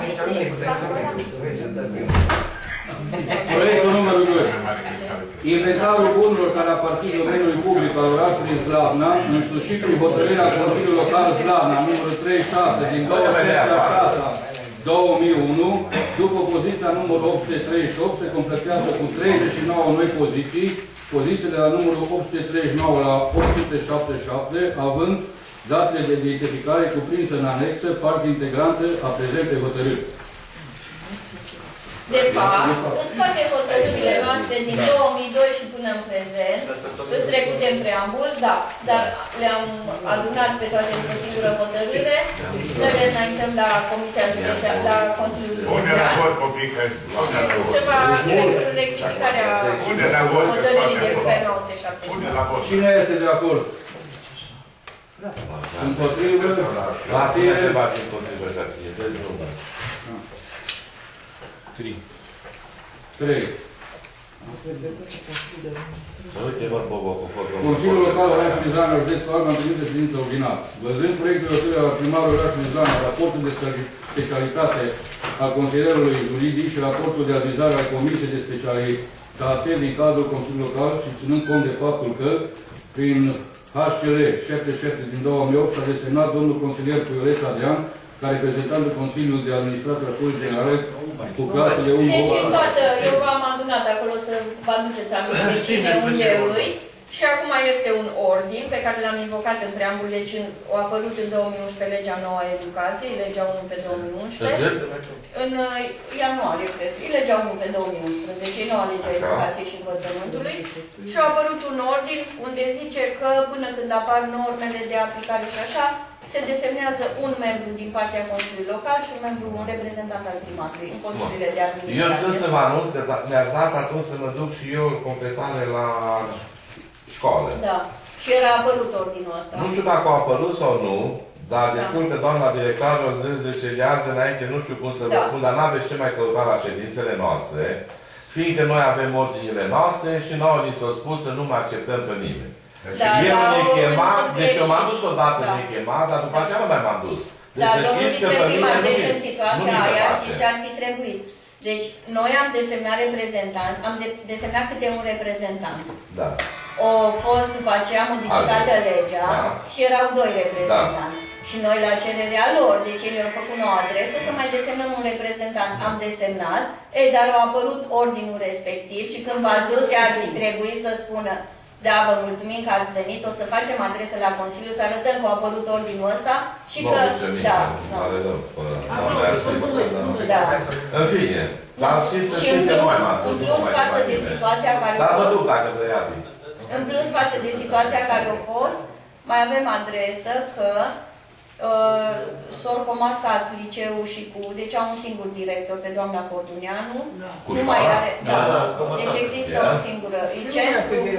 Proiectul numărul doi. Inventarul bunurilor care aparțin domeniului public al orașului Slavna, însușit prin hotărârea Consiliului Local Slavna, numărul treizeci și șase, din douăzeci și șase două mii unu, după poziția numărul opt sute treizeci și opt, se completează cu treizeci și nouă noi poziții, poziții de la numărul opt sute treizeci și nouă la opt sute șaptezeci și șapte, având datele de identificare cuprinse în anexă, parte integrantă a prezentei hotărâri.
De fapt, sunt toate hotărârile noastre din două mii doi și până în prezent, sunt trecute în preambul, da, dar le-am adunat pe toate într-o singură hotărâre, noi le înaintăm la Comisia Județeană, la Consiliul Județean. Se va rectificarea hotărârii de pe nouă sute șaptezeci.
Cine este de acord? Împotrivă?
La tine se face împotrivă, să fie. trei.
trei.
Consiliul
Local orașului Zlana, județul Alba, am primit de ședință ordinară. Văzând proiectul de hotărâre al primarului orașului Zlana, raportul de specialitate al consilierului juridic și raportul de avizare al Comisiei de Specialitate din cadrul Consiliului Local și ținând cont de faptul că, prin H C L șaptezeci și șapte din două mii opt, s-a desemnat domnul consilier Puiuleț Adrian, ca reprezentantul Consiliului de Administrație al Școlii Generale cu clasele unu.
Deci, toată, eu v-am adunat acolo să vă aduceți aminte cine unde îi. Și acum este un ordin pe care l-am invocat în preambul, deci a apărut în două mii unsprezece legea nouă a educației, legea unu pe două mii unsprezece. În ianuarie, cred, e legea unu pe două mii unsprezece, e noua legea educației și învățământului. Și a apărut un ordin unde zice că până când apar normele de aplicare și așa, se desemnează un membru din partea Consiliului Local și un membru, un reprezentant al primarului în Consiliile de Administrație.
Eu sunt să vă anunț că mi-ați dat atunci să mă duc și eu completare la școală.
Da. Și era apărut ordinul ăsta.
Nu știu dacă a apărut sau nu, dar destul că doamna director o zice de azi înainte, nu știu cum să vă spun, dar n-aveți ce mai căuta la ședințele noastre, fiindcă noi avem ordinile noastre și nouă ni s-a spus să nu mai acceptăm pe nimeni.
Da,
el
da,
ne chema, deci eu m-am
greșit.
dus odată,
Da.
ne chema, dar după aceea nu mai m-am dus. Deci
Da,
să
domnul
știți că pe mine
viceprimar,
nu
deci
mi-
în situația
nu mi se
aia
face.
știți ce ar fi trebuit? Deci, noi am desemnat reprezentant, am de desemnat câte un reprezentant.
Da.
Au fost după aceea modificată legea
da.
și erau doi reprezentanți. Da. Și noi la cererea lor, deci ei mi-au făcut o adresă să mai desemnăm un reprezentant. Am desemnat, ei, dar a apărut ordinul respectiv și când v-ați dus, ar fi trebuit să spună: da, vă mulțumim că ați venit, o să facem adresă la Consiliu, să arătăm că a apărut ordinul ăsta și că... Da,
da. În fine, dar știți să știți că nu mai mare.
În plus față de situația care a fost... În plus față de situația care a fost, mai avem adresă că uh, s-au comasat liceul și cu... Deci au un singur director, pe doamna Corduneanu. Nu mai are... Da, deci există o singură liceu.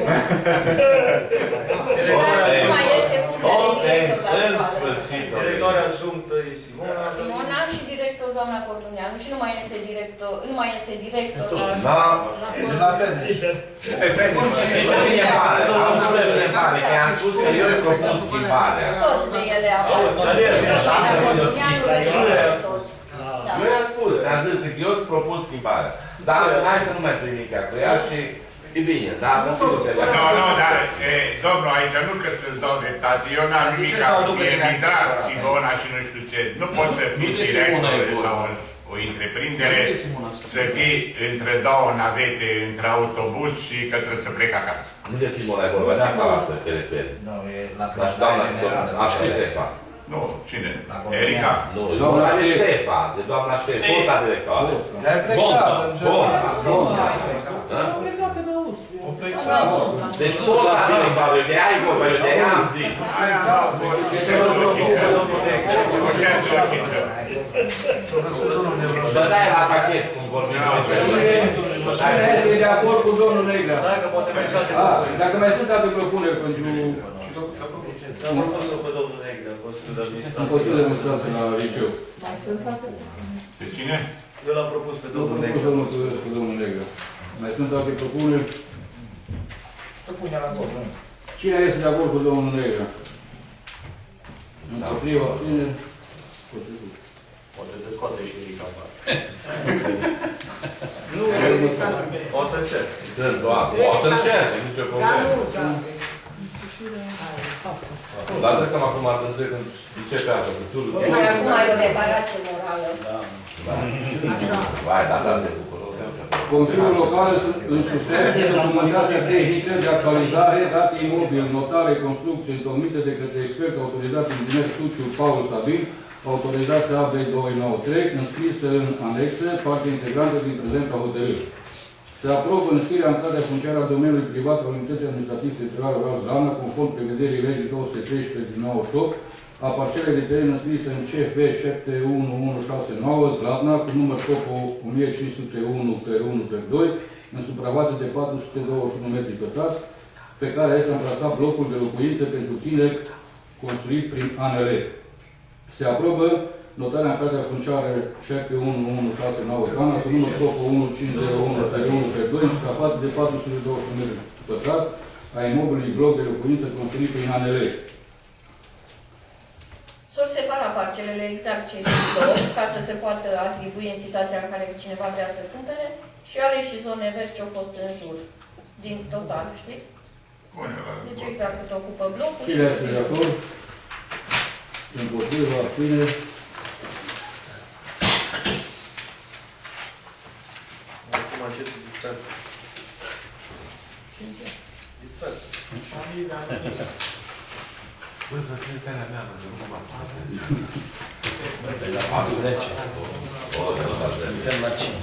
Deci nu mai este funcția de director la școală.
Directoarea adjunctă e Simona.
Simona și director doamna Corduneanu. Și nu mai este director, nu mai este director la școală.
Da, pe penul. Am să le pare, că i-am spus că eu îi propun schimbarea.
Tot de ele au fost.
Eu i-am spus, i-am zis că eu îți propun schimbarea. Dar hai să nu mai primic cu ea și e bine, dar nu sigur că...
Nu, nu, dar, domnul, aici nu că să-ți dau dreptate, eu n-am nimic ca fie Midras, Simona și nu știu ce. Nu poți să fii director la o întreprindere, să fii între două navete, între autobuz și că trebuie să plec acasă.
Nu de Simona e vorba, de asta la pe te referi.
Nu, e la
doamna Ștefa.
Nu, cine? Erica?
Nu, doamna Ștefa, de doamna Ștefa, fosta directoare.
Bonta.
Bonta. Bonta. Deci fosta directoare, eu de aia e vorba, eu de aia am zis. Bă, dai la pachet, cum vorbim noi.
Cine este de acord cu domnul Negra?
Dacă poate merge alte
propuneri. Dacă mai sunt alte propuneri pentru...
Am propus-o pe domnul Negra, în Consiliul de Administrație.
În Consiliul de Administrație la liceu.
Pe cine?
Eu l-am propus pe domnul Negra.
Eu mulțumesc cu domnul Negra. Mai sunt alte propuneri?
Propunerea la vot, nu?
Cine este de acord cu domnul Negra? Împotriva, cine?
Poate te scoate și Erica afară.
Nu,
o să încerc.
O să încerc, nicio problemă. Dar dă seama cum ar să înțeleg când începe asta, cu turul.
Dar acum ai o reparație morală.
Da. Vai, da, da, te bucur.
Consiliul Local însușește documentația tehnică de actualizare, date imobil, notare, construcție, întocmite de către expert autorizat inginer Suciu Paul Sabin, autorizația A B două nouă trei, înscrisă în anexă, parte integrantă din prezenta hotărâre. Se aprobă înscrierea în cadrul funciară a domeniului privat al Unității Administrativ-Teritoriale Oraș Zlana, conform prevederii legii două sute treisprezece din nouăzeci și opt, a parcelei de teren înscrisă în C F șapte unu unu șase nouă Zlatna, cu număr T O P o mie cinci sute unu pe unu pe doi, în suprafață de patru sute douăzeci și unu metri pătrați, pe care este amplasat blocul de locuințe pentru tineri construit prin A N L. Se aprobă notarea în cartea funciară șapte unu unu șase nouă Zlana, cu număr T O P o unu cinci zero unu pe unu pe doi, în suprafață de patru sute douăzeci și unu metri pătrați, a imobilului bloc de locuințe construit prin A N L.
S-au separat parcelele exact cei două, ca să se poată atribui în situația în care cineva vrea să cumpere, și ale și zone verzi ce au fost în jur, din total, știți? Deci exact cât ocupă blocul.
Cine este de acord? Împotriva, abține.
Acum încet distrat. Distrat.
Bă, să fie care mea, că nu mă fac.
zece. Suntem la cinci.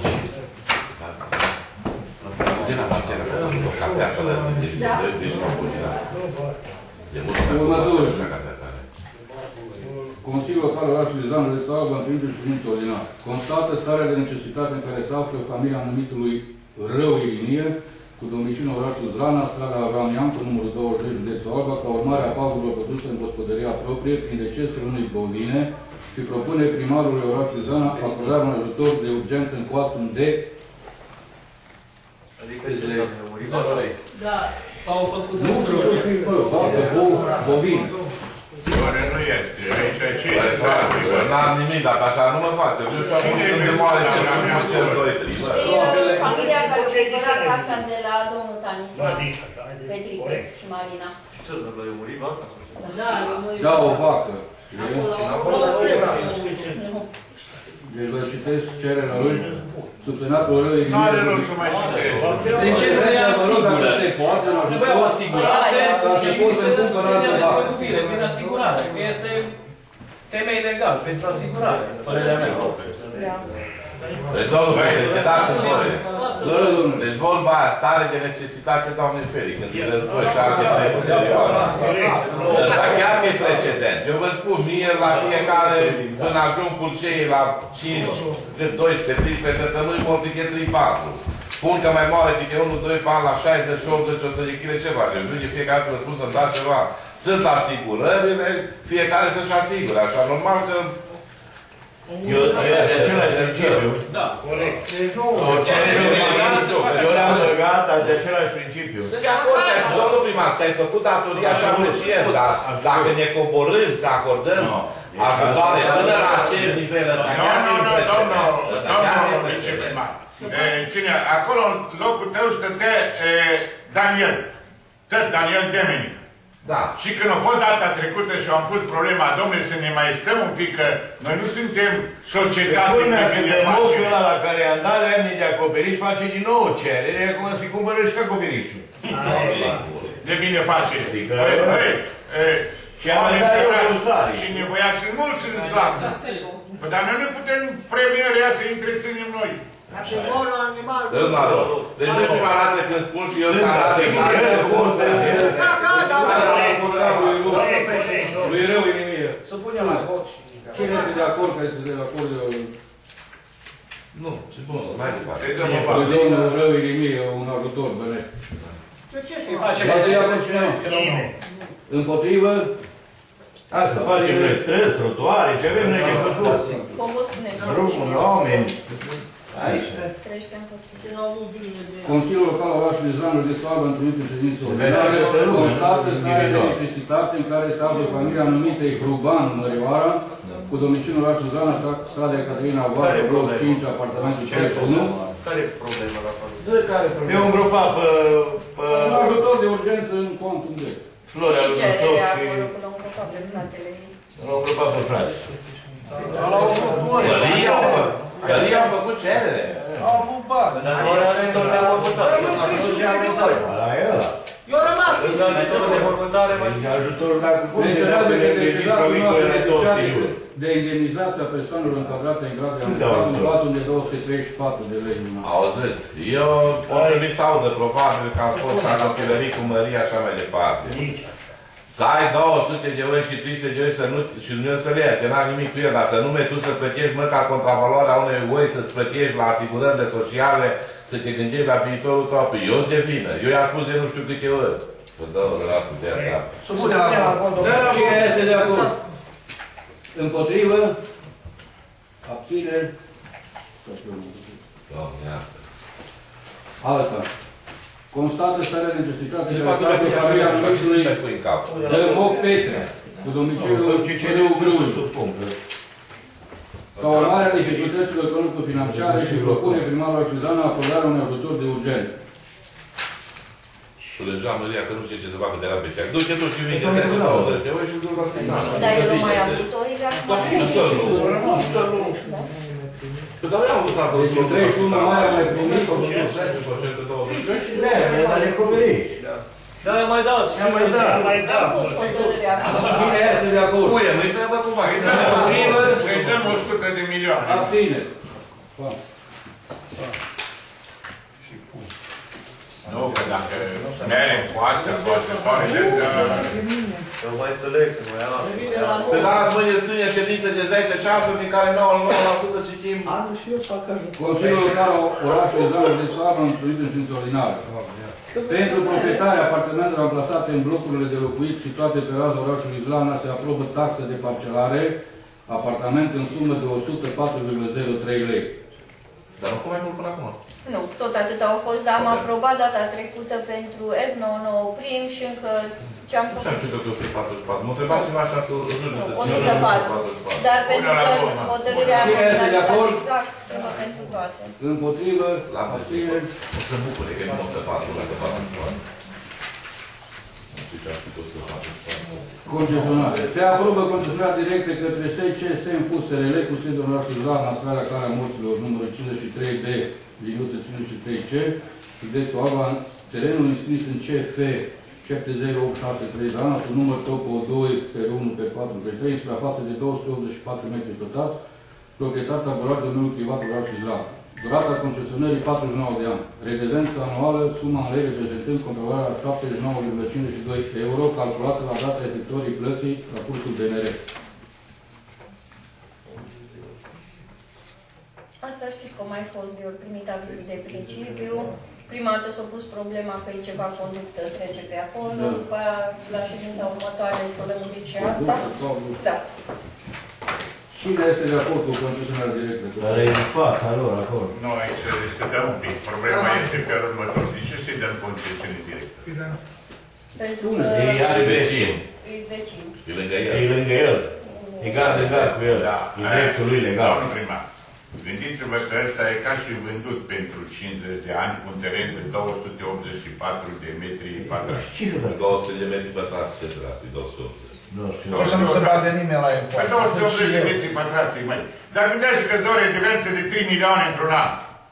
Zi la parcela, că nu ca pe acolo, deci nu am putut. De mult să nu așa ca pe acolo.
Consiliul Local orașului Zlana de Salvă, în primul ședință ordinar, constată starea de necesitate în care se află familia numitului Rău Irinie, cu domiciliu în orașul Zlana, strada Avram Iancu, numărul douăzeci, județul Alba, ca urmare a pagubelor produse în gospodăria proprie prin decesul unui bovine și propune primarului orașului Zlana acordarea un ajutor de urgență în cuantum de...
Adică ce s-a murit?
Da. S-au făcut...
Nu, bovine.
nu este. Aici e cine?
N-am nimic, dacă așa nu mă fac. Eu știu că de moare că nu mă cer doi, trei.
E familia care a cumpărat casa de la domnul Tanisman, Petrică și Marina.
Ce să vă e murit vaca?
Da, o vacă.
Nu.
Deci vă citesc cererea lui. Subsenatul lui Ilie.
N-are rost să mai citesc.
De ce trebuia asigură? Trebuiau asigurate și se dădea prin asigurare. Este temei legal pentru asigurare, părerea mea.
Deci, domnul președinte, dați-mi voie. Deci vorba aia, stare de necesitate, Doamne ferii, când e război și alte drepturi serioase. Ăsta chiar că e precedent. Eu vă spun, mie la fiecare, până ajung purceii la cinci, doisprezece, treisprezece săptămâni, mor de trei patru. Spun că mai moare de unu doi pe an la șaizeci, optzeci, o să lichide ce facem. Vine fiecare să spun să-mi dați ceva. Sunt asigurările, fiecare să-și asigure. Așa, normal că
Eu de același principiu.
Da.
Corect. Eu le-am legat, dar de același principiu.
Sunt de acord, domnul primar, ți-ai făcut datoria și apreciem, dar dacă ne coborâm să acordăm ajutoare până la acel nivel, ăsta chiar nu-i precedent.
Domnul viceprimar, cine, acolo în locul tău stătea Daniel, tot Daniel Demenic.
Da.
Și când a fost data trecută și am pus problema, domnule, să ne mai stăm un pic, că noi nu suntem societate de
binefacere. Ăla la care am dat lemne de acoperiș face din nou cerere, acum se cumpără și acoperișul.
De binefacere. Și am însemnat și nevoiați sunt mulți în slavă. Dar noi nu putem premierea să întreținem noi.
Patrimoniul animal.
Deci nu prima dată când spun și eu că arată
lui e rău inimie. Să punem la vot. Cine este de acord că este de acord?
Nu, ce bun, mai departe.
Lui domnul rău inimie, un ajutor benefic.
Ce să-i facem?
Împotrivă?
Hai să facem noi străzi, trotuare, ce avem noi de făcut. Drumul, oameni. Aici.
Consiliul Local al orașului Zranul de Soară, întrunit în ședință ordinară, constată starea de necesitate în care se află familia numită Hruban Mărioara, cu domiciliul orașul Zranul, strada Ecaterina Vară, bloc cinci, apartamentul treizeci și unu.
Care e problema la familie?
Eu am grupat pe...
Un ajutor de urgență în contul de.
Florea lui Nățău și...
L-am
grupat pe frate.
Călii au făcut cerere.
Au pupat.
Dar nu are ajutor de mormântare.
Ăla e ăla.
Eu rămas.
În ajutorul de mormântare mai...
Ajutorul dacă cum se dă pe registrul agricolă de două sute de euro.
De indemnizația persoanelor încadrate în grad de anunțat în batul de două sute treizeci și patru de lei.
Auziți, eu o să mi s-audă probabil că am fost la copilării cu Măria și așa mai departe. Să ai două sute de euro și trei sute de euro să nu, și nu să le ia, că n-am nimic cu el, dar să nu mergi tu să plătești măcar contravaloarea unei oi, să-ți plătești la asigurările sociale, să te gândești la viitorul tău. Eu sunt de vină. Eu i-am spus de nu știu câte ori. Să dă de la puterea ta.
Supune la vot. Cine este de acord? Împotrivă? Abțineri? Alta. Constată starea de necesitate de de familia numitului Dămoc Petre, cu domiciliul Cicereu Grâul. Ca urmare a dificultăților economico-financiare și propune primarul Arșizana acordarea unui ajutor de urgență.
Plângea Măria că nu știe ce să facă de la Beteac. Du-te tu și vine zece douăzeci de euro și du-l la final.
Dar eu nu mai am avut-o, e gata.
Cum să nu? Dar eu am avut acolo.
Deci în treizeci și unu mai am mai primit
zece la sută douăzeci și cinci.
Da, le coperiș.
Da, mai dați. Mai dați. Mai dați.
Cine este de acord?
Uie, nu-i trebuie cu bani. Să-i dăm o sută de milioane.
Abțineri.
Nu, că dacă merem cu astea, cu astea, toate de...
Eu mai înțeleg, că mai am.
Pe la mâine ține ședință de zece ceasuri, din care nouă la sută citim.
Consiliul Local al orașului Zranul de Soară, înțelit în ședință ordinară. Pentru proprietatea apartamentelor amplasate în blocurile de locuit situate pe raza orașului Zlana se aprobă taxă de parcelare, apartament în sumă de o sută patru virgulă zero trei lei.
Dar nu mai mult până acum.
Nu, tot atât au fost, dar am aprobat data trecută pentru F nouăzeci și nouă prim și încă ce am făcut.
Și am știut că o sută patruzeci și patru. Mă întreba ceva așa să
o sută patru. Dar pentru că hotărârea am finalizat exact, trebuie pentru toate.
Împotrivă,
la abțineri. O să bucure că nu o să patru, dacă patruzeci și patru.
Concesionare. Se aprobă concesionarea directă către S C S M F U S R L cu sediul orașului Zlana, strada Calea Morților, numărul cincizeci și trei D, liniuță cincizeci și trei C, județul Alba, terenul înscris în C F șapte zero opt șase trei Zlana, cu număr topo doi pe unu pe patru pe trei, suprafață de două sute optzeci și patru metri pătrați, proprietate tabular de domeniul privat orașului Zlana. Durata concesionării patruzeci și nouă de ani. Redevență anuală, suma în lei reprezentând contravalarea șaptezeci și nouă virgulă cincizeci și doi euro, calculată la data efectuării plății la cursul B N R.
Asta știți că a mai fost de ori primit avizul de principiu. Prima dată s-a pus problema că e ceva conductă trece pe acolo, da. După aia, la ședința următoare s-a lămurit și asta. Da.
Cine este de acord cu concesionarea directă?
Care e în fața lor acolo.
Nu, aici discutăm un pic. Problema este pe următor. De ce să-i dăm concesiune directă?
Pentru că...
E are vecin.
E vecin.
E lângă el.
E lângă el. E gard de gard cu el. E dreptul lui legal.
Domnul primar, gândiți-vă că ăsta e ca și vândut pentru cincizeci de ani cu un teren de două sute optzeci și patru de metri pătrați.
două sute de metri pătrați, ce dracu, două sute optzeci.
O să nu se bage nimeni la el.
Pe două sute optzeci de metri pătrați, măi. Dar gândește că dore redevență de trei milioane într-un an.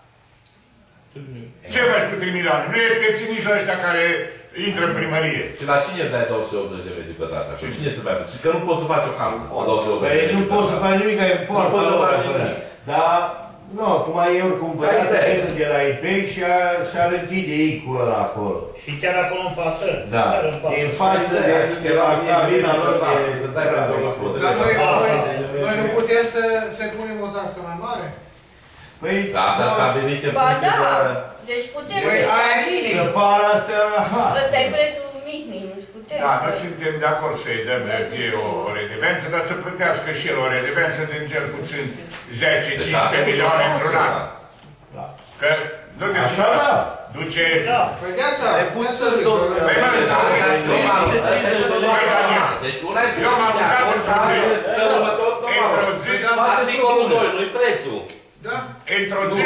Ce faci cu trei milioane? Nu e pețit nici la ăștia care intră în primărie.
Și la cine dai două sute optzeci de metri pătrați? Și cine să mai faci? Că nu poți să faci o casă.
Păi nu poți să faci nimic, e port.
Nu poți să faci nimic.
Dar, nu, acum e ori cumpărat de la I P E C și ar închide ei cu ăla acolo.
Și chiar acolo în față?
Da. E în față de la cabina lor
să dai pentru o gospodărie.
Dar noi nu putem să punem o taxă mai mare?
Păi,
asta a stabilit în funcție de...
Deci putem
să... Păi aia e minim.
Că para astea la hat.
Ăsta e prețul minim, putem.
Da, noi suntem de acord să-i dăm fie o redevență, dar să plătească și el o redevență din cel puțin zece cincisprezece milioane într-un an. Că, du-te
așa, da.
Duce...
Păi de asta, pun să zic.
Păi mă,
deci una este eu m-am apucat într-o zi, articolul doi, nu-i prețul.
Da?
Într-o zi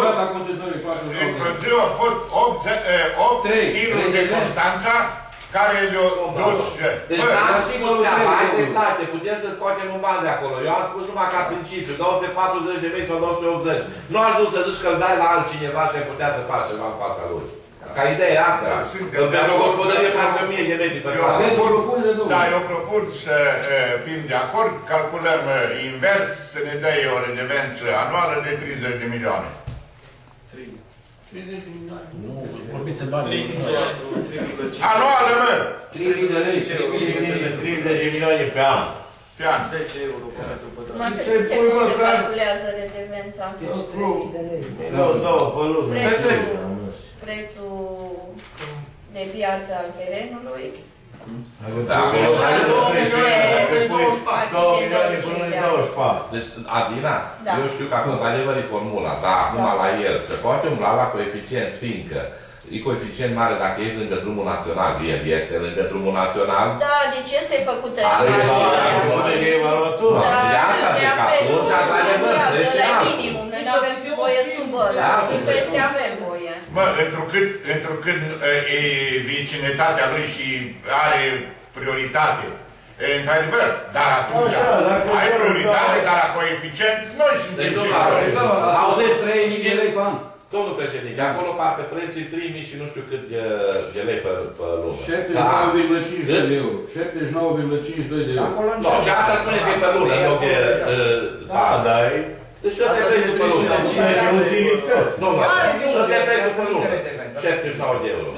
au fost opt tiruri de Constanța care le-au dus...
Deci n-am spus treaba, ai dreptate, putem să scoatem un ban de acolo. Eu am spus numai ca principiu, două sute patruzeci de metri sau două sute optzeci. Nu a ajuns să zici că îl dai la altcineva și ai putea să faci ceva în fața lui. Ca ideea asta, pentru o gospodărie facă o mie de metri pătrați.
Da, eu propun să fim de acord, calculăm invers, să ne dea o redevență anuală de treizeci de milioane.
treizeci de milioane? Nu, vorbiți în bani.
Anuală, mă!
trei mii de lei, treizeci de milioane pe an.
Pe an.
zece euro pe metru pătrat.
Mă, ce cum se calculează redevența?
două pe lună.
Prețul de piață al terenului.
Da, acolo și are
două milioane până în douăzeci și patru.
Deci, Adina, eu știu că acum, adevăr e formula, dar acum la el se poate umbla la coeficienți, fiindcă e coeficient mare dacă ești lângă drumul național. El este lângă drumul național.
Da, deci este făcută
evaluatură.
Și de asta zic că atunci, într-adevăr, trece altul.
minimum. Noi nu avem voie sub ăla. Din peste avem voie.
Mă, întrucât, întrucât e vecinătatea lui și are prioritate, într-adevăr, dar atunci ai prioritate, dar la coeficient, noi suntem
cei care... Auziți, trei mii de lei pe an. Domnul președinte, acolo parcă prețul trei mii și nu știu cât de lei pe lună.
șaptezeci și nouă virgulă cincizeci și doi de euro. șaptezeci și nouă virgulă cincizeci și doi de euro.
Nu, și asta spune că e pe lună, în loc de...
Da, dar e...
Deci ăsta e prețul pe lună.
De utilități.
Nu, ăsta e prețul pe lună. șaptezeci și nouă de euro.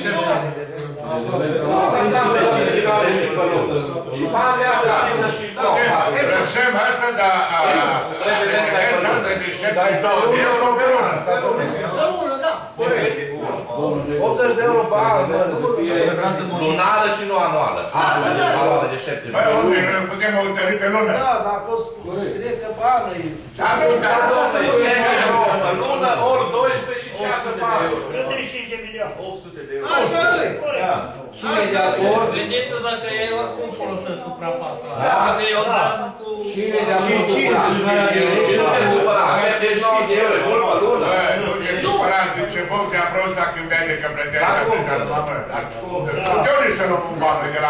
Asta înseamnă că și pe lună. Și bani de asta priză și două.
Lăsăm asta, dar... Redevența e pe lună. De șaptezeci și nouă de euro pe lună.
Pe lună, da.
optzeci de euro pe an.
Lunară și nu anuală. Asta e valoare de șaptezeci și nouă.
Băi, omule, noi putem hotărî pe lună.
Da, dar acolo scrie că pe
mensuală.
Dar nu, dar nu, pe lună, ori doisprezece și ceasă patru.
treizeci și cinci de milioane. opt sute de euro.
Asta e.
Cine e de acord?
Vedeți-vă că ei oricum folosesc suprafața.
Da.
Cine e de acord cu condiționarea directă?
Și nu te supăra, șaptezeci și nouă de euro, e mult pe lună.
Nu te supăra, zice, bă, te-a prost dacă îmi vede că plătește atâția la mă. De unde să nu pun bani de la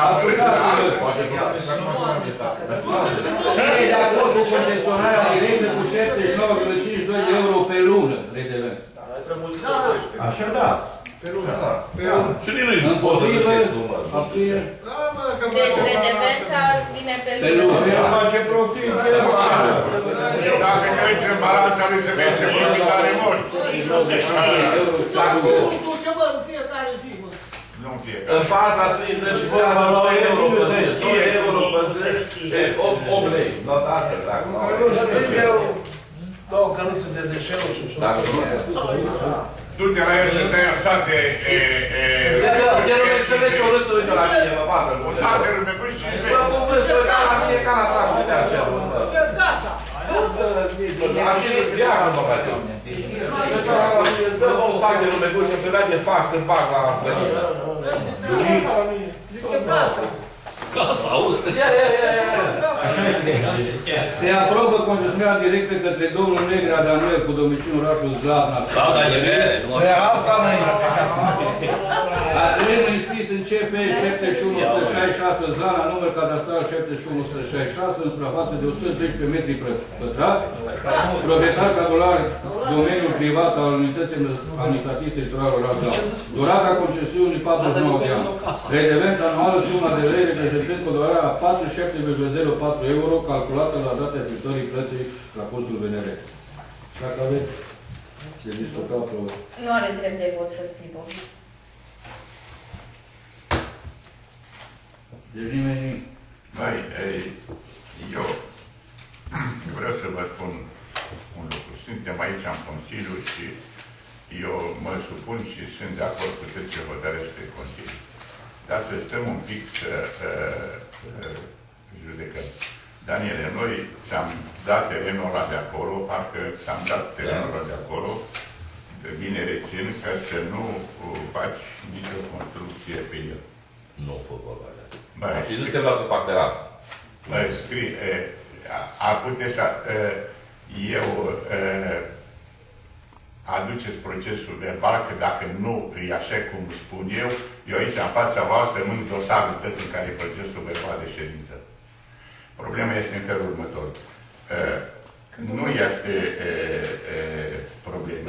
Cine e de acord cu concesionarea directă cu șaptezeci și nouă virgulă cincizeci și doi de euro pe lună? Redevent.
Așa da.
Pe lună, da. Și nimeni nu poți să duceți sumă.
Deci redevența vine pe
Pe
lună.
lună.
El face profit de
Dacă te uiți în balanța lui, se vede ce profit are mult.
Nu se știe.
Duce-mă în fiecare zi, mă.
Nu în fiecare.
În partea treizeci și șase doi euro pe zi, doi euro pe zi, opt lei. Notați-l, dacă nu aveți.
Două căruțe de deșeuri și
Dacă nu
Du-te la el să te-ai un sat de...
de nu să vezi o râsă, uite la mine, mă bată.
Un sat de rubecuși cinci
Bă,
lei.
cum vezi să uita la mine ca la tragul de aceea, bă.
Ce casa?
Am și îți viață, mă, băte. Îți dă un sac de rubecuși, îmi trebuia de fax, îmi fac la străină.
Zice casa.
Casa, auzi?
Ia, ia, ia, ia.
Se aprobă concesionarea directă către domnul Negrea Daniel cu domiciliul orașul Zlatna.
Da, da, e bine.
asta nu e.
Atrem înscris în C F șaptezeci și unu o sută șaizeci și șase Zlana, număr cadastral șaptezeci și unu o sută șaizeci și șase, în suprafață de o sută treisprezece metri pătrați, proprietar cadular, domeniul privat al unității administrative teritoriale oraș Zlatna. Durata concesiunii patruzeci și nouă de ani. Redevent anual, suma de lei reprezentând cu durarea patruzeci și șapte virgulă zero patru euro, calculată la data efectuării plății la cursul V N R. Dacă aveți, se discuta pe...
Nu are drept de vot să scrie.
Deci nimeni...
Băi, eu vreau să vă spun un lucru. Suntem aici în Consiliu și eu mă supun și sunt de acord cu tot ce hotărăște Consiliul. Dar să stăm un pic să uh, uh, judecăm. Daniele, noi ți-am dat terenul ăla de acolo, parcă ți-am dat terenul ăla de acolo, bine rețin, ca să nu uh, faci nicio construcție pe el.
Nu a fost vorba de asta.
Băi,
Și zic că vreau să fac terasă.
Băi, scrie, uh, ar putea să... Uh, eu... Uh, aduceți procesul verbal, că dacă nu e așa cum spun eu, eu aici, în fața voastră, mând dosarul tot în care e procesul verbal de ședință. Problema este în felul următor. Uh, nu este uh, uh, problemă.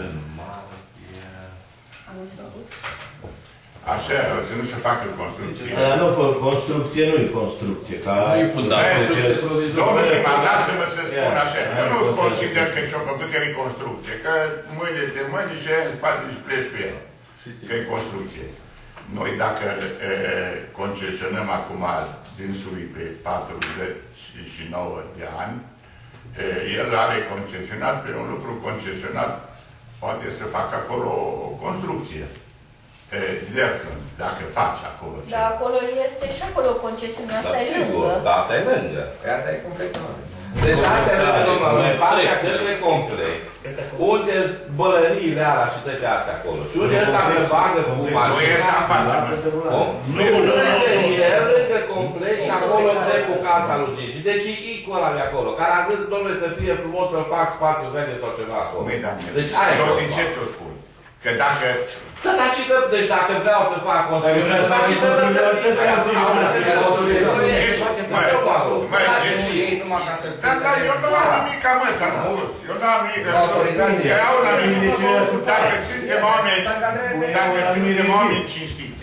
Așa, să nu se facă construcție.
Dar nu fă construcție, nu-i construcție.
Nu-i fundație.
Domnul primar, lasă-mă să spun așa. Eu nu consider că și-o făcut reconstrucție, că mâine te mâini și în spate și pleci cu el. Că e construcție. Noi dacă e, concesionăm acum dânsului pe patruzeci și nouă de ani, e, el are concesionat pe un lucru concesionat, poate să facă acolo o construcție. Zerflân, dacă faci acolo.
Dar acolo este și acolo concesiunea, asta e lângă.
Da, asta e lângă.
Pe asta e completare.
Deci asta e lângă, domnule, partea către complex, unde sunt bălăriile alea și toate astea acolo. Și unde ăsta se bagă cu mașina.
Nu e asta în față,
mă. Nu, lângă el, lângă complex, acolo dreptul casa lui Gigi. Deci e icul ăla de acolo, care a zis, domnule, să fie frumos să-l fac spațiu verde sau ceva acolo. Deci aia e
vorba. Din ce ți-o spun? Că dacă...
Da, dar cită, deci dacă vreau să fac construcție,
dacă vreau să fac construcție,
dar eu nu am nimic ca mă, ți-am spus. Eu nu am nimic ca mă. Eu n-am nimic. Dacă suntem oameni, dacă suntem oameni cinstiți.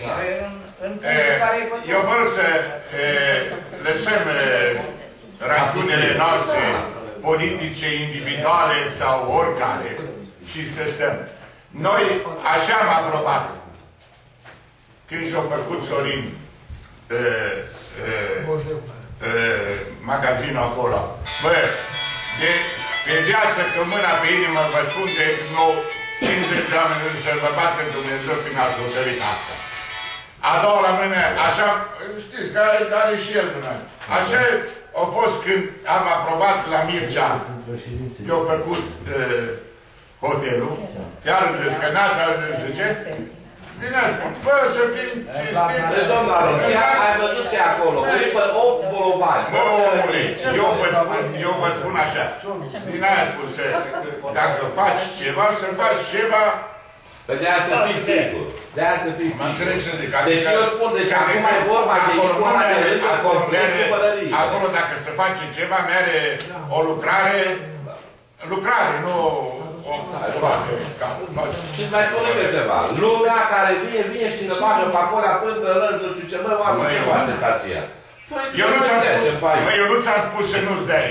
Eu vreau să lăsăm rațiunile noastre politice, individuale sau oricare și să stăm. Noi așa am aprobat. Când și-a făcut Sorin uh, uh, uh, magazinul acolo. Bă, de, pe viață, că mâna pe inimă, vă spun de nou cincizeci de oameni să vă bată Dumnezeu când ați hotărât asta. a doua la mână, așa, știți, care are și el mână. Așa a fost când am aprobat la Mircea, eu făcut uh, hotelul, chiar în Descănața, în zice, bine a spus, bă, să fim cinstiți.
Domnul Aron, ai văzut ce acolo? Îi pe opt bolovani.
Mă, omule, eu vă spun, eu vă spun așa, din aia spun, să, dacă faci ceva, să faci ceva.
Păi de-aia să fii sigur. De-aia să fii sigur. Deci eu spun, deci acum e vorba de icona de rând, complex cu pădărie.
Acolo dacă se face ceva, mere o lucrare, lucrare, nu o toate.
Și îți mai spune că ceva. Lumea care vine, vine și ne bagă pe acolo, până răz, nu știu ce, mă, oameni, ce face aceea?
Eu nu ți-am spus, mă, eu nu ți-am spus să nu-ți dai.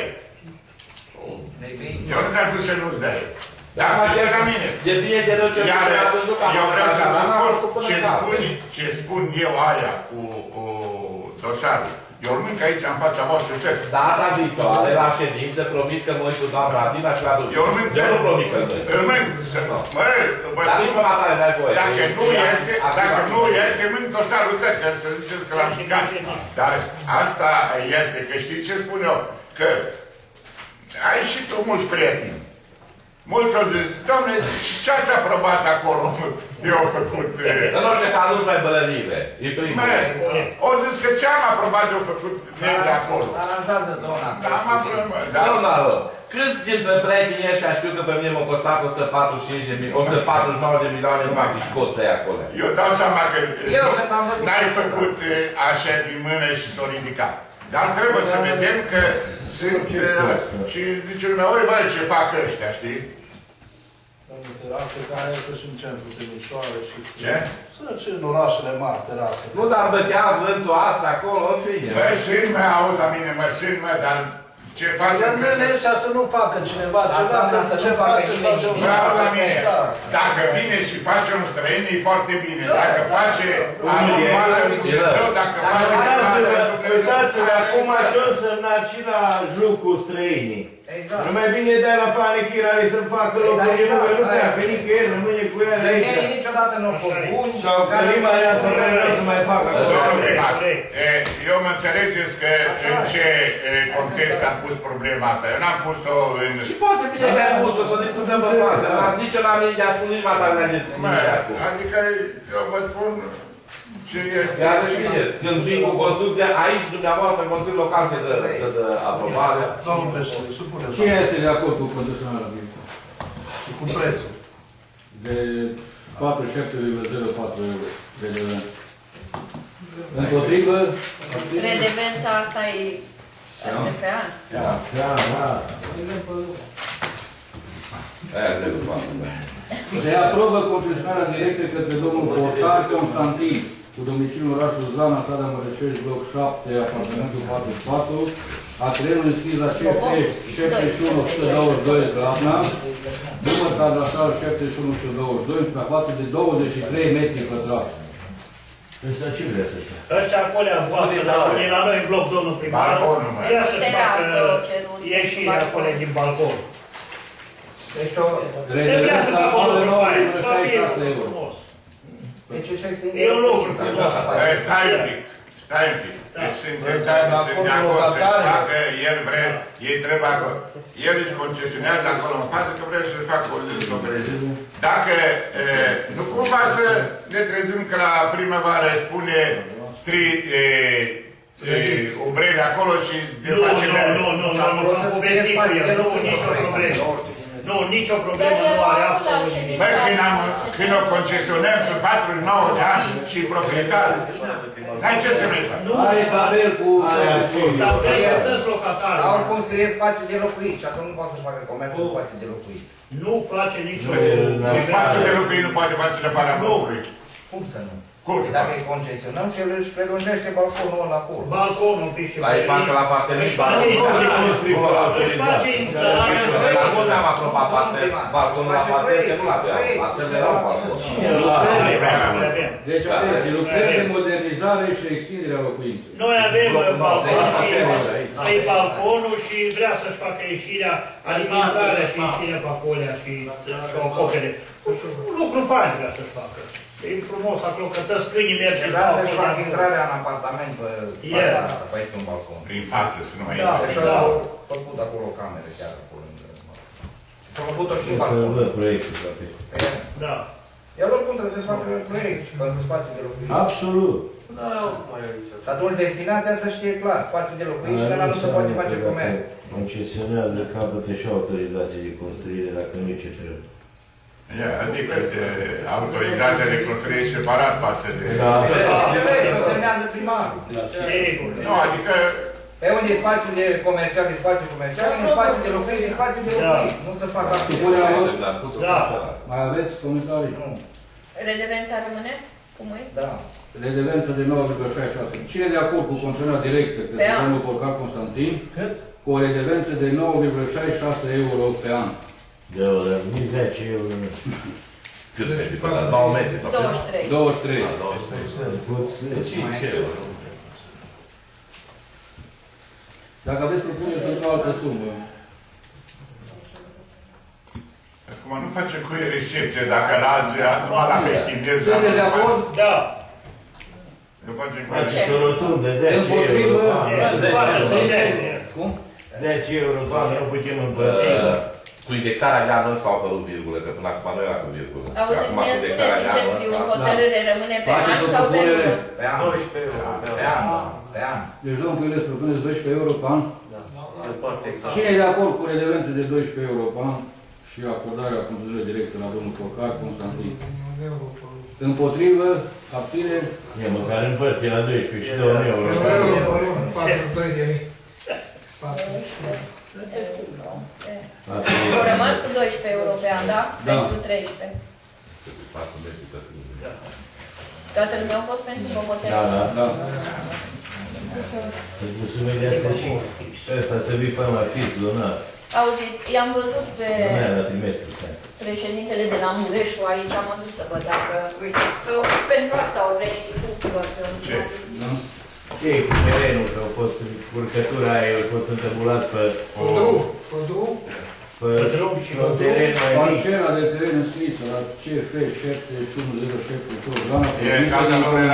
Eu nu ți-am spus să nu-ți dai. Dar face la mine.
De bine de rău ce
eu vreau să-ți spun ce spun, ce spun eu aia cu dosarul. Eu rămân că aici, în fața voastră, pe.
Data viitoare, la ședință, promit că mă uit cu doamna Adina și la duc.
Eu rămân
Eu nu promit că nu.
Rămân să... Măi,
dar nici mă matare n-ai voie.
Dacă nu este, dacă nu este, mâini dosarul tău, că să ziceți că l-am picat. Dar asta este, că știi ce spun eu? Că ai și tu mulți prieteni. Mulți au zis, doamne, ce ați aprobat acolo? Eu am făcut...
În orice caz nu-ți mai bălănire. E primul.
Au zis că ce am aprobat eu făcut de acolo?
Aranjează zona.
Da, am aprobat.
Domnul, câți dintre prietenii ăștia știu că pe mine m-a costat o sută patruzeci și cinci de milioane, o sută patruzeci și nouă de milioane numai pișcoței acolo?
Eu dau seama că n-ai făcut așa din mână și s-o ridicat. Dar trebuie să vedem că sunt... Și zice lumea, oi băi, ce fac ăștia, știi?
Domnul, terase care este și în centru Timișoara și...
Ce?
Sunt și în orașele mari, terase.
Nu, dar bătea vântul asta acolo, în fine.
Băi, sunt, mă, aud la mine, mă, sunt, mă, dar ce face...
Dar ăștia să nu facă cineva ceva, ca să ce facă nimeni.
Bă, aud la mine, dacă vine și face un străin, e foarte bine. Dacă face anormală, dacă face...
Uitați-vă acum ce o semnat și la jocul străinii. Nu mai bine de la fane chirale să-mi facă locul de muncă, nu pleacă nicăieri, rămâne cu ele aici.
Ei niciodată nu au fost buni.
Sau Călima aia să vreau să mai facă.
Eu mă înțelegeți că în ce context am pus problema asta. Eu n-am pus-o în...
Și foarte bine că ai pus-o, să o discutăm pe față. Nici eu n-am nici de a spune, nici matare n-am de a spune.
Adică eu vă spun... Ce este?
Iar știți, când vin cu construcția, aici dumneavoastră în Consiliul Local se dă, se dă aprobare.
Domnul președinte, supuneți.
Cine este de acord cu concesionarea Mircea?
Și cu prețul?
De patruzeci și șapte virgulă zero patru euro. Împotrivă?
Redevența asta e pe an.
Da, da, da.
Aia zero patru.
Se aprobă concesionarea directă către domnul Portar Constantin, cu domiciliul orașul Zana, Strada Mărășești, bloc șapte, apartamentul patruzeci și patru, a terenului scris la C F șaptezeci și unu o sută douăzeci și doi Zlatna, număr cadastral șaptezeci și unu o sută douăzeci și doi, suprafață de douăzeci și trei metri pătrați.
Ăsta ce vrea să fie?
Ăștia acolo voastră, dar e la noi în bloc, domnul primar, ia să-și facă ieșirea acolo din balcon.
Deci o...
Trebuia să facă o lucru mai, va fi
frumos.
Deci ăștia este...
E un lucru frumos.
Stai un pic, stai un pic. Deci sunteți de acord să-și facă, el vrea, ei trebuie acolo. El își concesionează acolo în față că vrea să-și facă o descoperire. Dacă, nu cumva să ne trezim că la primăvară spune trei umbrele acolo și desfacem...
Nu, nu, nu, nu, nu, am povestit cu el, nu, nicio problemă. Nu, nicio problemă nu are absolut nimic.
Băi, când o concesionăm pe patruzeci și nouă de ani și proprietar, n-ai ce să mai faci.
Are tabel cu...
Dar dă-ți locatare.
Dar oricum scrie spațiu de locuit și atunci nu poate să facă comerț în spațiu de locuit.
Nu face nicio...
Spațiul de locuit nu poate face de afară blocului.
Cum să nu?
Cum să
Dacă îi concesionăm și el își prelungește balconul ăla acolo.
Balconul un pic și...
La bancă la parteneri.
Își face intrare. Își face intrare.
La mult am aprobat balconul la parteneri, că nu l-avea. Parteneri erau balcon.
Deci aveți lucrări de modernizare și extindere a locuinței.
Noi avem balconul și vrea să-și facă ieșirea, adică intrarea și ieșirea pe acolea și o acopere. Un lucru fain vrea să-și facă. E frumos acolo, că toți câinii merge.
Vrea să-și fac intrarea în apartament pe sala asta, pe aici, în balcon.
Prin față, să nu mai
Da,
intre.
și au făcut acolo o cameră chiar acolo. Și-au făcut-o și în balcon.
Să văd proiectul, frate.
Da.
Iar oricum trebuie să facă proiect pentru spațiul de locuință.
Absolut.
Da, mai aici.
Și atunci destinația să știe clar, spațiul de locuință și ăla nu se poate face comerț.
Concesionează, capătă și autorizație de construire, dacă nu e ce trebuie.
Adică autorizația de construire separat față de...
Da.
Nu semnează primarul.
Nu, adică...
Pe unde e spațiul de comercial, e spațiul comercial, unde e spațiul de locuire, e spațiul de locuire. Nu se fac acolo.
Da. Mai aveți comentarii?
Nu.
Redevența rămâne? Cum e?
Da.
Redevență de nouă virgulă șaizeci și șase. Cine de acord cu conționarea directă către domnul Porcar Constantin? Cât? Cu o redevență de nouă virgulă șaizeci și șase euro pe an.
De o, dar nici zece euro.
Cât metri? nouă metri?
douăzeci și trei.
douăzeci și trei.
douăzeci și trei.
cinci euro.
Dacă aveți propuneri pentru o altă sumă.
Acum nu facem cu recepție, dacă la alții, numai la pechinieri...
Sunteți de acord?
Da.
Nu facem cu
Faceți o rotundă, zece euro.
Cum?
zece euro, doamne, nu putem împărți.
Cu indexarea de anul ăsta au apărut virgulă, că până acum nu era cu virgulă.
Auziți, mie spuneți ce scriu, hotărâre rămâne pe an sau pe lună?
Pe an.
doisprezece euro.
Pe an, pe an.
Deci domnul Puiulescu propuneți doisprezece euro pe an? Cine e de acord cu redevență de doisprezece euro pe an și acordarea conducerii directe la domnul Porcar Constantin? Împotrivă, abțineri?
E măcar împărți la doisprezece și două euro.
patruzeci și doi de mii.
Au rămas cu doisprezece euro pe an, da?
Da.
Pentru treisprezece. Toată lumea a fost pentru hotărâre?
Da, da.
Da.
Pentru sumele astea și ăsta să vii până la fix, lunar.
Auziți, i-am văzut pe
Lunar la trimestru.
președintele de la Mureșu aici, am adus să văd dacă, uite, că pentru asta au venit cu culor.
Ce?
Ei, cu terenul, că au fost urcătura aia, au fost întăbulați pe...
Pădru, pădru.
Pe teren mai mic.
Parcela de teren înscrisă la C F șaptezeci și unu zero șapte programa
E casa lor era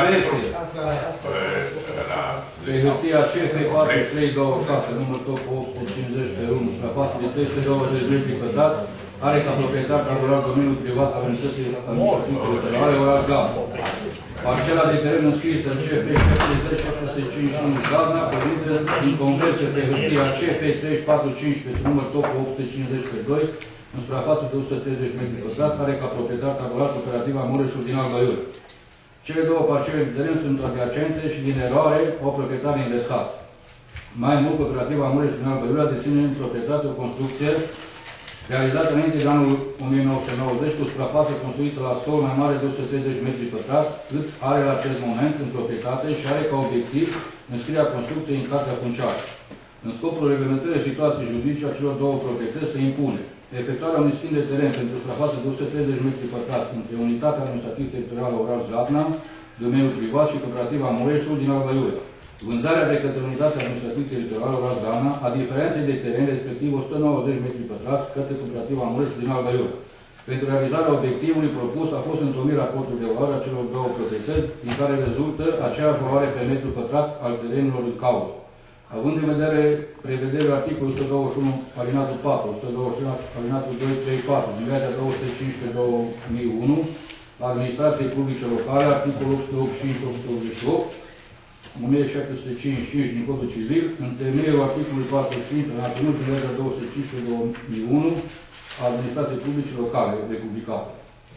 pe hârtia C F patru trei douăzeci și șase, numărul top opt sute cincizeci pe unu, suprafață de trei sute douăzeci metri pătrați, are ca proprietar tabular domeniul privat al unității administrative territoriale oraș Glavna. Parcela de teren înscrisă în C F șaptezeci șapte sute cincizeci și unu Glavna, primită din conversie pe hârtia C F treizeci și patru cincisprezece, număr top opt sute cincizeci pe doi, în suprafață de o sută treizeci metri pătrați, are ca proprietar tabular cooperativa Mureșul din Alba Iulia. Cele două parcele de teren sunt adiacente și din eroare au proprietari inversați. Mai mult, cooperativa Mureșul din Alba Iulia deține în proprietate o construcție realizată înainte de anul o mie nouă sute nouăzeci, cu suprafață construită la sol mai mare de o sută treizeci metri pătrați, cât are la acest moment în proprietate și are ca obiectiv înscrierea construcției în cartea funciară. În scopul reglementării situației juridice a celor două proprietăți se impune efectuarea unui schimb de teren pentru suprafață de o sută treizeci metri pătrați între Unitatea Administrativ-Teritorială Oraș Zlatna, domeniul privat și cooperativa Mureșul din Alba Iulia. Vânzarea de către Unitatea Administrativ-Teritorială Oraș Zlatna a diferenței de teren, respectiv o sută nouăzeci metri pătrați, către cooperativa Mureșul din Alba Iulia. Pentru realizarea obiectivului propus a fost întocmit raportul de valoare a celor două proprietăți, din care rezultă aceeași valoare pe metru pătrat al terenurilor în cauză. Având în vedere prevederea articolului o sută douăzeci și unu, alinatul patru, o sută douăzeci și unu, alinatul doi, trei, patru, din legea două sute cincisprezece pe două mii unu, Administrației Publice Locale, articolul opt sute optzeci și cinci, opt sute optzeci și opt, o mie șapte sute cincizeci și cinci din Codul Civil, în temeiul articolului patruzeci și cinci, național din legea două sute cincisprezece pe două mii unu, Administrației Publice Locale, republicane.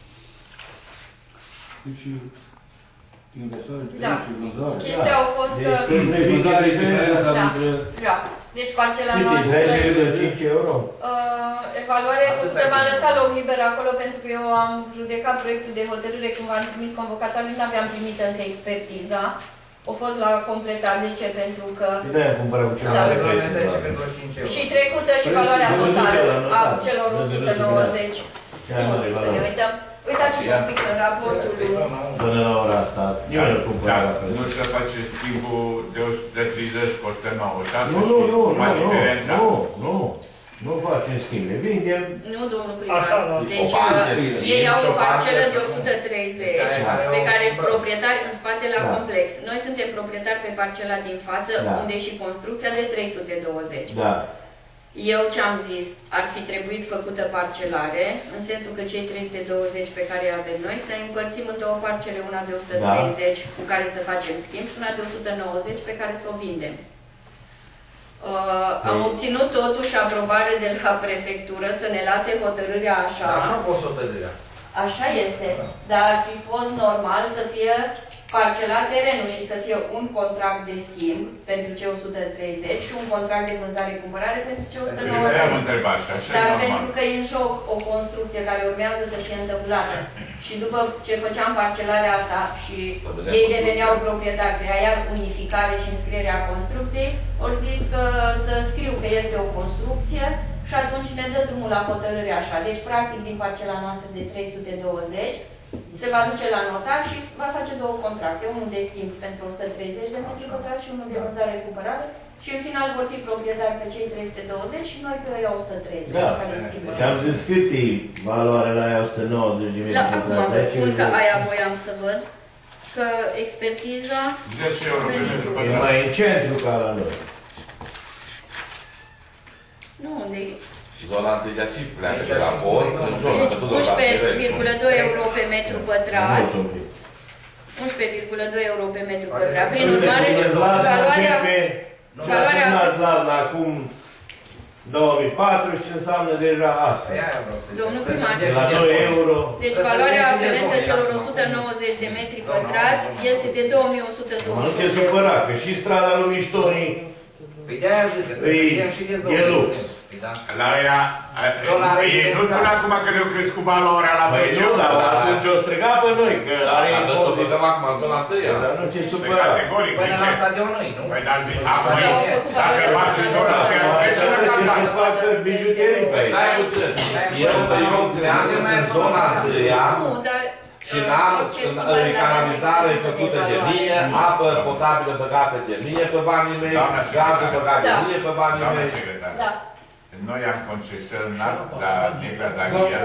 Deci, inversare,
da.
Și vânzare.
Chestia au fost...
Deci, vânzare e diferența
da.
între...
Da. Deci parcela noastră...
cinci euro.
Uh, evaluarea făcută, m-am lăsat loc liber acolo pentru că eu am judecat proiectul de hotărâre când v-am trimis convocatorii, nu aveam primit încă expertiza. A fost la completat. De ce? Pentru că...
Bine, am cumpărat cu ceva de preț.
Și trecută și valoarea totală a celor o sută nouăzeci. Nu trebuie să ne uităm. Uitați-vă un pic în raportul.
Până la ora asta, eu îl cumpărat la preț.
Nu se face schimbul de o sută treizeci cu o sută nouă.
Nu, nu, nu, nu, nu, nu. Nu facem schimbe, vindem.
Nu, domnul primar.
Așa, da.
Deci ei au o parcelă de o sută treizeci pe care sunt proprietari în spate la
Da.
complex. Noi suntem proprietari pe parcela din față,
Da.
unde e și construcția de trei sute douăzeci.
Da.
Eu ce am zis, ar fi trebuit făcută parcelare, în sensul că cei trei sute douăzeci pe care îi avem noi, să împărțim în două parcele, una de o sută treizeci da. cu care să facem schimb și una de o sută nouăzeci pe care să o vindem. Uh, am obținut totuși aprobare de la prefectură să ne lase hotărârea așa.
Dar așa a fost hotărârea.
Așa este, dar ar fi fost normal să fie parcelat terenul și să fie un contract de schimb pentru cei o sută treizeci și un contract de vânzare-cumpărare pentru cei o sută nouăzeci. Dar pentru că e în joc o construcție care urmează să fie întâmplată și după ce făceam parcelarea asta și ei deveneau proprietari, că iar unificare și înscrierea construcției, ori zis că să scriu că este o construcție și atunci ne dă drumul la hotărâre așa. Deci, practic, din parcela noastră de trei sute douăzeci, se va duce la notar și va face două contracte. Unul de schimb pentru o sută treizeci de metri pătrați și unul de vânzare-cumpărare. Și în final vor fi proprietari pe cei trei sute douăzeci și noi pe ăia o sută treizeci.
Da.
Care schimbă.
Și am zis cât e valoarea la aia o sută nouăzeci de metri pătrați.
Acum vă spun că aia voiam să văd. Că expertiza...
E mai în centru ca la noi.
Nu, unde e?
Zona întâi de aici pleacă de la port, în jos,
deci unsprezece virgulă doi euro pe metru pătrat. unsprezece virgulă doi euro pe metru pătrat. Prin urmare, valoarea...
Valoarea... la acum două mii patru și ce înseamnă deja asta.
Domnul primar.
La doi euro.
Deci valoarea aferentă celor o sută nouăzeci de metri pătrați este de două mii o sută douăzeci.
Nu te supăra, că și strada lui Miștonii e lux.
La aia, ei nu spun acum că ne-au crescut valoarea la
Păi nu, dar atunci o striga pe noi, că are
impozit. Să băgăm acum zona întâia.
Dar nu te supăra.
Categoric,
până la stadion noi, nu?
Păi dar zic, acum, dacă faci zona întâia, trece la casa.
Să facă bijuterii pe aici.
Stai puțin. Eu creează în zona întâia. Și în canalizare făcută de mie, apă potabilă băgată de mie pe banii mei, gază băgată de mie pe banii mei.
Noi am concesionat la Negra Daniel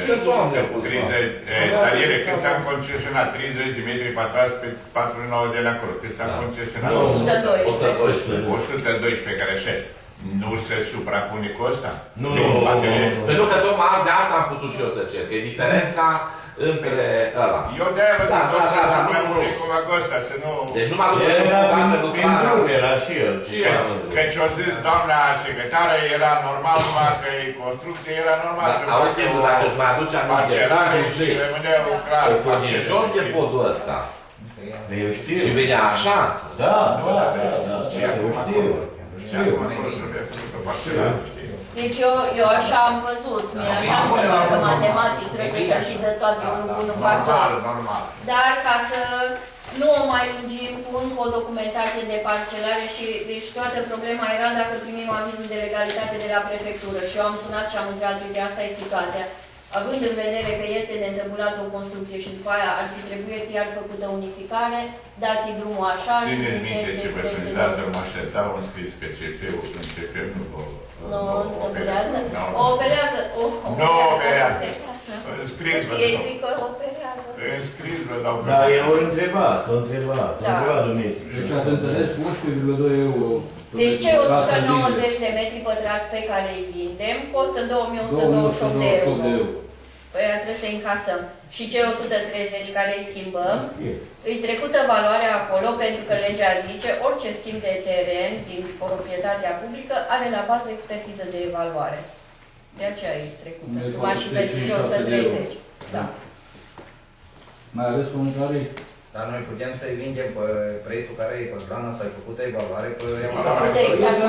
Daniele, cât s-am concesionat? treizeci de metri pătrați pe patruzeci și nouă de la acolo. Cât s-am concesionat?
o sută doisprezece.
o sută doisprezece care se nu se suprapune cu ăsta?
Nu, nu, nu. Pentru că tocmai de asta am putut și eu să cer, că e diferența între ăla.
Eu de-aia vă zic, nu se suprapune cumva cu ăsta, să nu...
Deci numai după ce nu
prin drum era și el.
Că ce-o zis doamna secretară, era normal, numai că e construcție, era normal să
facă o
parcelare și rămâneau clar.
O fănie jos de podul ăsta.
Eu știu.
Și venea așa?
Da, da, da, eu știu.
Deci eu, eu așa am văzut, mie așa mi se pare că matematic trebuie să fie de toate unul bun în factor. Dar ca să nu o mai lungim cu încă o documentație de parcelare și deci toată problema era dacă primim avizul de legalitate de la prefectură și eu am sunat și am întrebat, uite, asta e situația. Având în vedere că este de întâmplat o construcție și după aia ar fi trebuit iar făcută unificare, dați drumul așa și din ce este
ce prezentat, mă așteptau în scris că C F-ul, în C F nu vă...
Nu, nu operează? O operează?
Nu operează. Înscris vă
Ei zic că operează.
Înscris vă dau.
Da, eu o întrebat, o întrebat, o întrebat Dumitru.
Deci ați înțeles cu unsprezece virgulă doi euro.
Deci cei o sută nouăzeci de metri pătrați pe care îi vindem costă două mii o sută douăzeci și opt de euro. Păi trebuie să-i încasăm. Și cei o sută treizeci care îi schimbăm, îi trecută valoarea acolo, pentru că legea zice, orice schimb de teren din proprietatea publică are la bază expertiză de evaluare. De aceea îi trecută suma și pentru cei o sută treizeci. Da.
Mai aveți comentarii?
Dar noi putem să-i vindem pe prețul care e pe grana, să-i făcută evaluare pe
evaluare. Exact,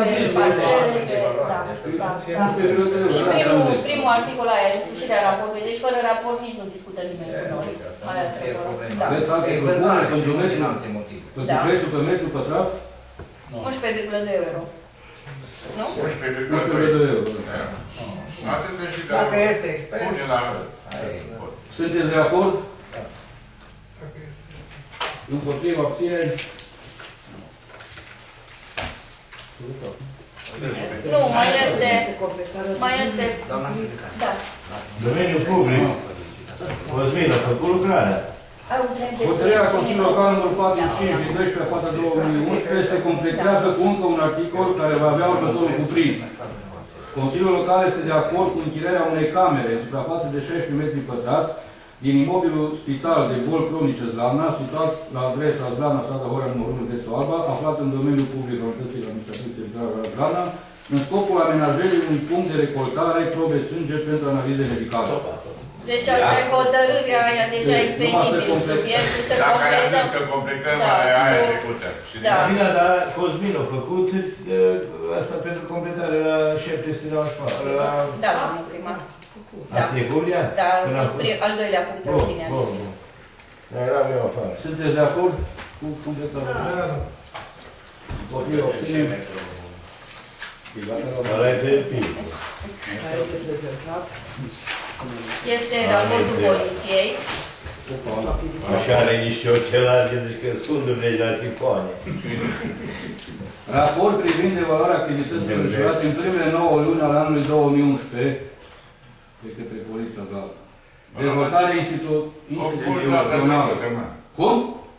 și primul articol aia, însușirea raportului, deci fără raport nici nu discută nimeni cu noi.
Aveți alte propuneri pentru prețul pe metru pătrat?
unsprezece virgulă doi euro. Nu?
unsprezece virgulă doi
euro.
Dacă este expert.
Sunteți de acord? Împotriva abțineri?
Nu, mai este... Mai este... Da.
Domeniul public. Cosmin a făcut lucrarea.
Hotărârea Consiliului Local numărul patruzeci și cinci din doisprezece fapta două mii unsprezece se completează cu încă un articol care va avea următorul cuprins. Consiliul Local este de acord cu închirierea unei camere în suprafață de șaisprezece metri pătrați din imobilul Spital de Boli Cronice Zlarna, situat la adresa Zlarna, strada Horea numărul unu, județul Alba, aflat în domeniul public al Unității Administrative Teritoriale Zlarna, în scopul amenajării unui punct de recoltare probe sânge pentru analize medicale.
Deci asta e hotărârea aia, deja e penibil subiectul, să
Dacă ai
completăm.
zis că completăm aia trecută.
Bine, dar Cosmin a făcut asta pentru completare la șef destinat școală.
Da, domnul primar.
Asta e Julia?
Da, a fost al doilea punct pe ordinea.
Bun, bun. Dar eram eu afară.
Sunteți de acord cu completarea? Da, da. Potrivă obținem.
Ăla e de timp.
Este raportul poliției.
Așa are niște ochelari, zici că sfundurile la țifoane.
Raport privind evaluarea activităților desfășurate în primele nouă luni ale anului două mii unsprezece de către Poliția Zlarna. Dezvoltare instituțională. Cum?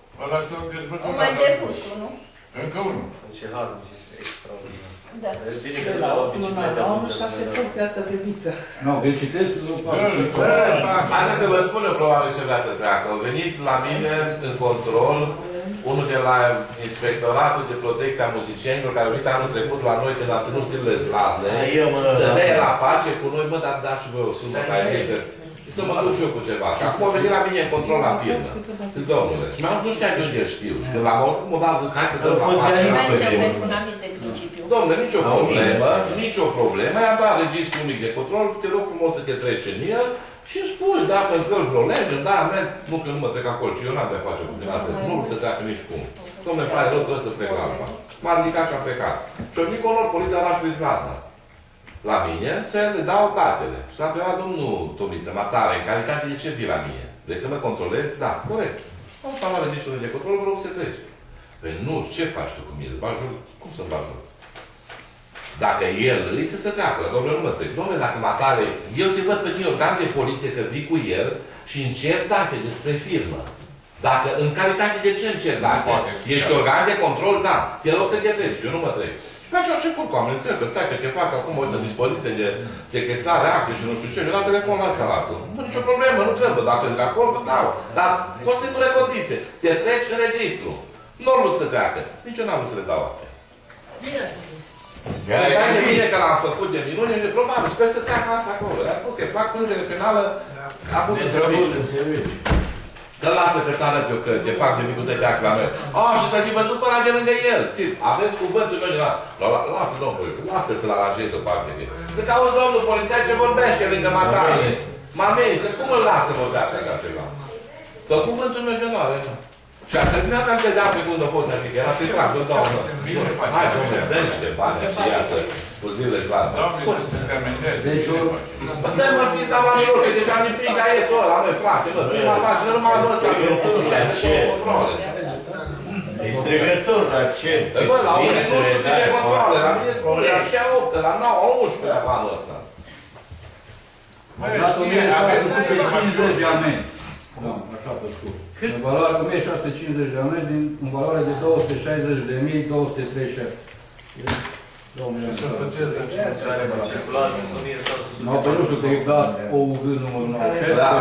O mai depus, nu?
Încă unul.
Ce harul, ce extraordinar.
Da.
Bine că la o bicicletă.
Și așteptăm să iasă pe viță.
Nu, îl citesc, nu fac.
Haideți că vă spun eu probabil ce vrea să treacă. Au venit la mine în control unul de la Inspectoratul de Protecție a Muzicienilor, care a venit anul trecut la noi de la ținuțile Zlatne, să dea la pace cu noi, mă, dar da și vă o sumă care mică. Să mă duc și eu cu ceva. Și acum a venit la mine în control la firmă. Zic, domnule, și mi-am nu știa de unde știu. Și când l-am auzit, mă dat, zic, hai să dăm la pace.
Pentru un aviz de principiu.
Domnule, nicio problemă, nicio problemă. I-am dat registrul mic de control, te rog frumos să te treci în el și îmi spui dacă încălci vreo lege, da, merg, nu că nu mă trec acolo, și eu n-am de face cu finanțe, nu să treacă nici cum. Domnule, pare rău, trebuie să plec la alba. M-a ridicat și am plecat. Și a venit conor Poliția Orașului Zlatna la mine să le dau datele. Și l-am întrebat domnul Tomiță, Matare, în calitate de ce vii la mine? Vrei să mă controlezi? Da, corect. Am stat la registrul de control, vă rog să treci. Păi nu, ce faci tu cu mine? Îți bagi joc? Cum să-mi bagi joc? Dacă el îi să se treacă, domnule, nu mă trec. Domnule, dacă Matare, eu te văd pe tine organ de poliție că vii cu el și încerc date despre firmă. Dacă, în calitate de ce încerc date? Ești organ de control? Da. Te rog să te treci, eu nu mă trec. Și pe așa a început cu am înțeles că stai că te fac acum o dispoziție de sequestrare acte și nu știu ce, eu dau telefon la asta la asta. Nu, nicio problemă, nu trebuie, dacă ești de acord, vă dau. Dar cu o singură condiție, te treci în registru. Nu vrut să treacă. Nici eu n-am vrut să le dau acte.
Bine.
Mai de bine că l-am făcut de minune, și probabil, sper să treacă asta acolo. Le-a spus că îi plac plângere penală, a pus în serviciu. Că lasă că ți arăt eu că te fac de micu de teacă la noi. A, și să fi văzut pe ăla de lângă el. Țin, aveți cuvântul meu de la... Lasă, domnul, lasă să-l aranjezi o parte de... Să cauți domnul polițai ce vorbește lângă matare. Mă amenință, cum îl lasă vorbească așa ceva? Că cuvântul meu de la noi. Și a terminat că am te dea pe când o poți zic, era să-i trag, eu dau, mă. Hai, domnule, dă niște bani și iată, cu zilele clare.
Deci,
dă-i mă pisa banilor, că deja mi frica e tot ăla, măi, frate, mă, prima pagină numai anul ăsta, că nu știu, și și controle.
E strigător la ce?
Bă, la unii nu știu câte controle, la mine spune la și a optă, la nouă, a unsprezecea la anul ăsta.
am dat o mie șase sute cincizeci de amenzi. Da, așa pe scurt. În valoare o mie șase sute cincizeci de amenzi, în valoare de două sute șaizeci de mii două sute treizeci și șapte. Nu, pe nu știu că e dat O U V numărul nouă.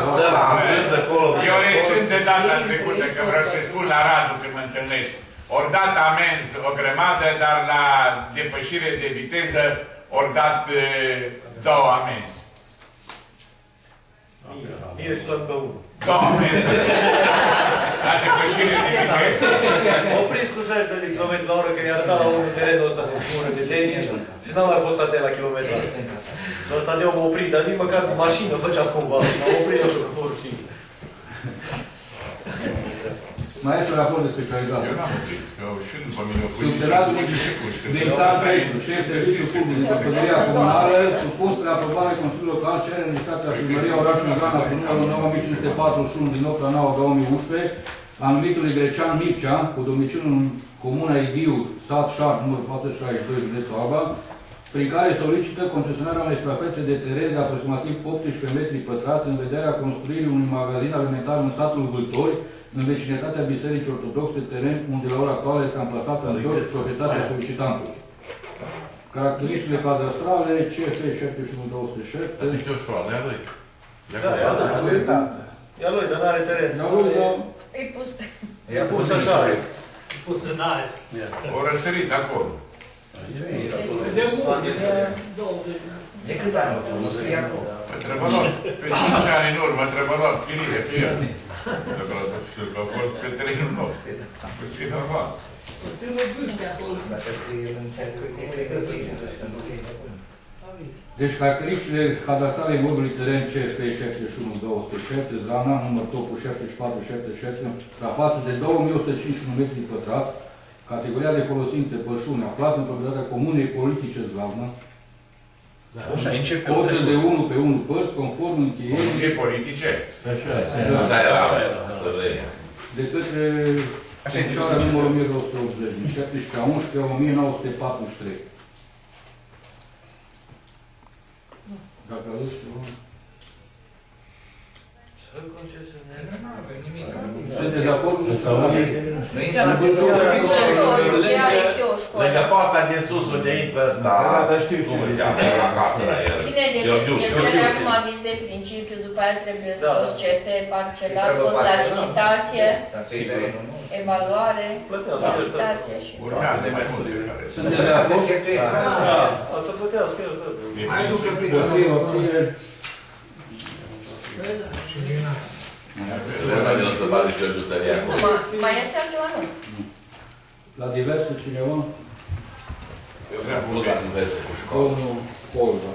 Eu rețin de data trecută, că vreau să spun la Radu când mă întâlnești. Ori dat amenzi o grămadă, dar la depășire de viteză ori dat două amenzi.
Mie și la încă unul.
Două amenzi. La depășire de viteză.
Au prins cu șaizeci de kilometri la oră, că i-a arătat la unul terenul ăsta de smură de tenis și n-am mai fost atent la kilometri. Și ăsta de-o m-a oprit, dar nici măcar cu mașină făcea cumva. M-a oprit eu cu și...
Mai este un raport de specialitate.
Eu n-am oprit, că și după mine o pui
Subtenatul Vincent Petru, șef serviciu public de gospodăria comunală, supus la aprobare Consiliului Local, cere în licitația Primăria Orașului Zlarna cu numărul nouă mii cinci sute patruzeci și unu din opt a nouă două mii unsprezece, a numitului Grecean Mircea, cu domiciliul în comuna Idiu, sat Șart, numărul patru sute șaizeci și doi, județul Alba, prin care solicită concesionarea unei suprafețe de teren de aproximativ optsprezece metri pătrați în vederea construirii unui magazin alimentar în satul Vâltori, în vecinătatea Bisericii Ortodoxe, teren unde la ora actuală este amplasată în jos proprietatea solicitantului. Caracteristicile cadastrale C F șaptezeci și unu două sute șapte.
Adică o școală, ea lui.
Da, ea lui, tată. Ea lui, dar n-are teren.
Ea lui, dar...
E pus...
E pus așa.
E pus în aer.
O răsărit acolo.
De unde?
De câți ani o pus? Scrie acolo.
Trebuie luat, pe cinci ani în urmă, trebuie luat chirie pe el. Trebuie luat că a fost pe terenul nostru. Și e normal.
Deci caracteristicile cadastrale imobilului teren C F șaptezeci și unu două sute șapte, Zlana, număr topul șaptezeci și patru șaptezeci și șapte, la față de două mii o sută cincizeci și unu metri pătrați, categoria de folosințe pășune, aflată în proprietatea Comunei Politice Zlavna, ordine de unu pe unu părți, conform încheierii...
Comunei Politice?
Așa era.
De către Conșoara numărul o mie două sute optzeci, din șaptesprezece a unsprezece o mie nouă sute patruzeci și trei. Dacă auzi ceva... Sunteți de acord?
Lângă poarta din sus unde intră ăsta, cum îl cheamă la casă la el?
Bine, deci el cere acum aviz de principiu, după aia trebuie scos C F, parcelat, scos la licitație, evaluare, licitație și...
Urmează mai mult.
Sunteți de acord?
O să plătească el.
Mai ducă prin
Mai este altceva, nu?
La diverse cineva?
Eu vreau să la diverse cu școală.
Domnul Holva.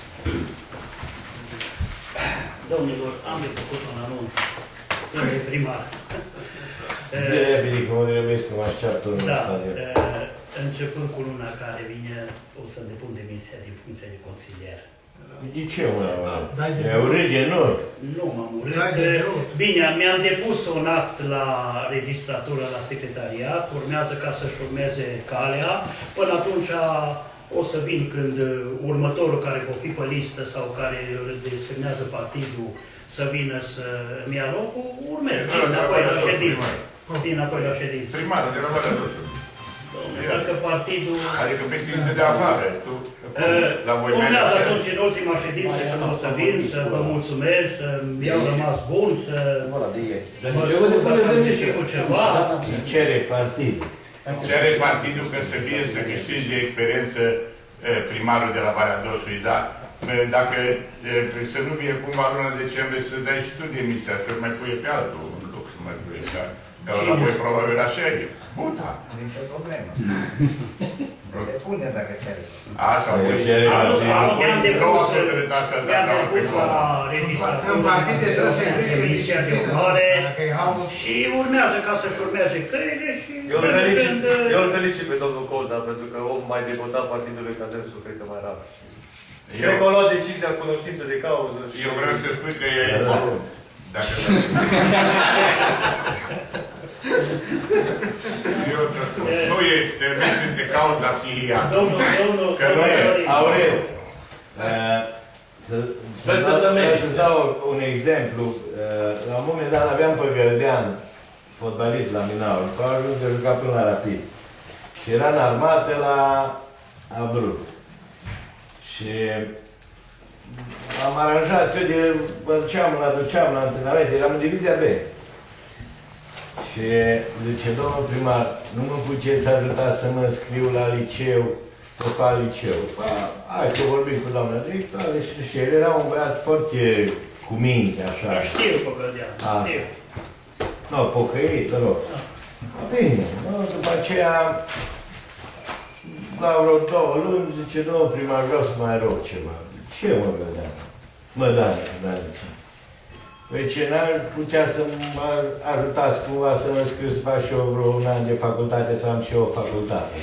Domnilor, am de făcut un anunț. Domnul primar.
De repede, cum trebuie să mă așteaptă în
Da,
stadion.
începând cu luna care vine, o să depun demisia din funcția de consilier.
De ce, mă? Mi-a urât de nord.
Nu m-am urât. Bine, mi-am depus un act la registratură, la secretariat, urmează ca să-și urmeze calea. Până atunci o să vin când următorul care va fi pe listă sau care desemnează partidul să vină să-mi ia locul, urmez. Vin apoi la ședință. Vin apoi la ședință.
Primarul de la Bălădușu.
Dacă partidul...
Adică pe tine de afară, tu...
Urmează atunci în ultima ședință când o să vin, să vă mulțumesc, să-mi iau rămas bun, să mă spun cu ceva.
Cere partidul.
Cere partidul că să fie să câștigi de experiență primarul de la Valea Dosului, da? Dacă să nu fie cumva luna decembrie să dai și tu demisia, să mai pui pe altul în loc să mai pui așa. Că ăla voi probabil așa e. Buta.
Nici o problemă. Depune dacă cere.
Așa, voi cere.
Mi-am depus la registratură.
În partide trebuie să existe
demisia de onoare și urmează ca să-și urmeze căile și...
Eu îl felicit pe domnul Colda, pentru că om mai deputat partidului ca dânsul, cred că mai rar. Cred că a luat decizia în cunoștință de cauză.
Eu vreau să spun că e... Dacă... Eu ți-o spun, nu ești, mergi să te cauți la psihiatru.
Domnul, domnul,
Aurel,
Sper să mergi.
Să dau un exemplu. La un moment dat aveam pe Găldean, fotbalist la Minaur, după a ajuns de jucat până la Rapid. Și era în armată la Abrut. Și am aranjat, eu de, mă duceam, mă duceam la antrenament, eram în divizia B. Și zice, domnul primar, nu mă puteți ajuta să mă înscriu la liceu, să fac liceu. Ba, hai că vorbim cu doamna directoare și și el era un băiat foarte cu minte, așa.
Știu păcădean, știu.
Nu, pocăit, mă rog. Bine, nu, după aceea, la vreo două luni, zice, domnul primar, vreau să mai rog ceva. Ce mă gândeam? Mă, da, da, zice. Păi ce n-ar putea să mă ajutați cumva să mă scriu să fac și eu vreo un an de facultate, să am și eu o facultate.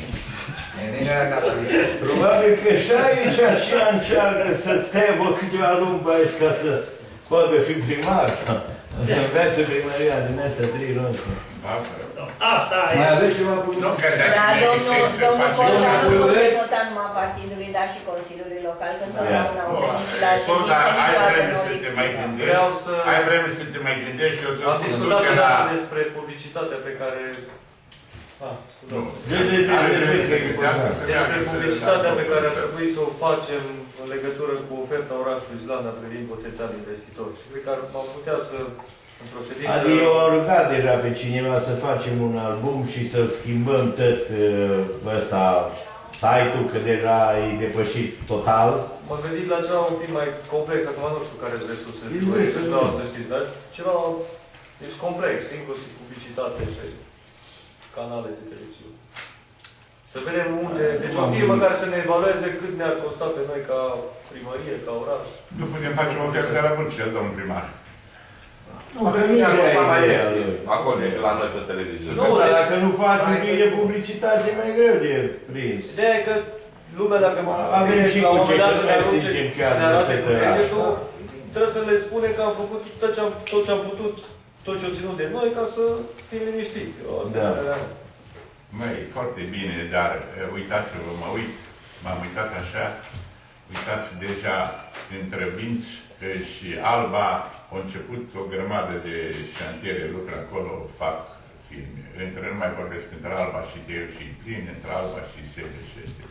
Probabil că și aici așa încearcă să-ți stea vă câteva luni pe aici ca să poată fi primar sau Să învețe primăria din astea trei luni.
Asta e.
Mai aveți ceva cu
Nu credeți
Da,
că
domnul,
există
domnul
face
Coja nu
lucruri.
poate vota numai partidului, dar și Consiliului Local, că întotdeauna au venit și la
Bun, dar
ședințe,
ai
niciodată
vreme
nu au
să te
lipsit.
mai gândești,
Vreau să-
ai vreme să te mai gândești, eu ți-o
Am
spun
discutat
du-te la...
odată despre publicitatea pe care... Ah, scuzați. Despre publicitatea pe care ar trebui să o facem în legătură cu oferta orașului Zlana privind potențial investitori. Și cred că am putea să, într-o ședință...
Adică eu am rugat deja pe cineva să facem un album și să schimbăm tot uh, ăsta, site-ul, că deja e depășit total.
M-am gândit la ceva un pic mai complex, acum nu știu care resurse vreau să știți, dar ceva deci complex, inclusiv publicitate pe canale de televiziune. Să vedem unde, deci o fie măcar să ne evalueze cât ne-ar costa pe noi ca primărie, ca oraș.
Nu putem face o ofertă de la Bruxelles, domnul primar.
Nu, că nu e mai
acolo, e la noi pe televiziune.
Nu, dar dacă nu faci un pic de publicitate, e mai greu de prins.
Ideea e că lumea, dacă
avem și cu cei care să zicem chiar de pe
trebuie să le spune că am făcut tot ce am, tot ce am putut, tot ce au ținut de noi, ca să fim liniștiți.
Da. Măi, foarte bine, dar uitați-vă, mă uit, m-am uitat așa, uitați deja între Vinci și Alba au început o grămadă de șantiere, lucră acolo, fac filme. Între, nu mai vorbesc între Alba și Teo și Plin, între Alba și Sebe și este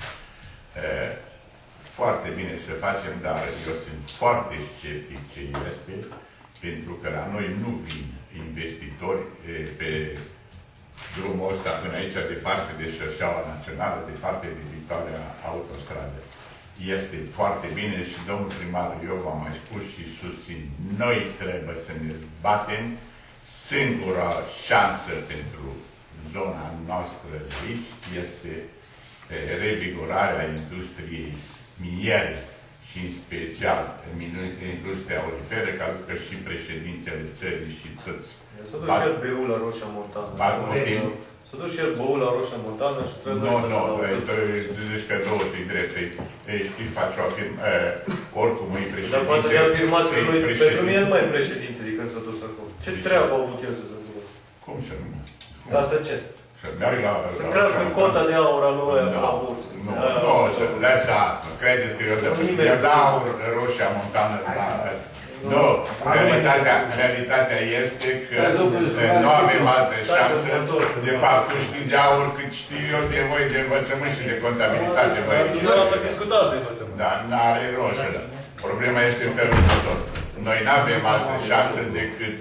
foarte bine să facem, dar eu sunt foarte sceptic ce este, pentru că la noi nu vin investitori pe drumul ăsta până aici, departe de șoseaua națională, departe de viitoarea autostradă. Este foarte bine și domnul primar, eu v-am mai spus și susțin, noi trebuie să ne batem. Singura șansă pentru zona noastră de aici este revigorarea industriei miniere și în special industria oliferă, ca că și președintele țării și toți.
S-a dus și el beul la Roșia Montană. S-a dus și el beul la Roșia Montană și trebuie...
Nu, nu, tu zici că două te drepte. Știi, faci o afirmație, oricum e președinte.
Dar față de afirmația lui, pentru mine nu mai e președinte de când s-a dus acolo. Ce treabă a avut el să se ducă?
Cum să nu?
Ca să ce?
Să meargă la...
Să crească cota de aur a lui la bursă.
Nu, nu, să lasă asta. Credeți că eu dau Roșia Montană la... Nu, realitatea, realitatea este că nu avem altă șansă. De fapt, tu știi de aur cât știu eu de voi de învățământ și de contabilitate.
Nu am discutat de învățământ.
Dar n-are rost. Problema este felul următor. Noi nu avem altă șansă decât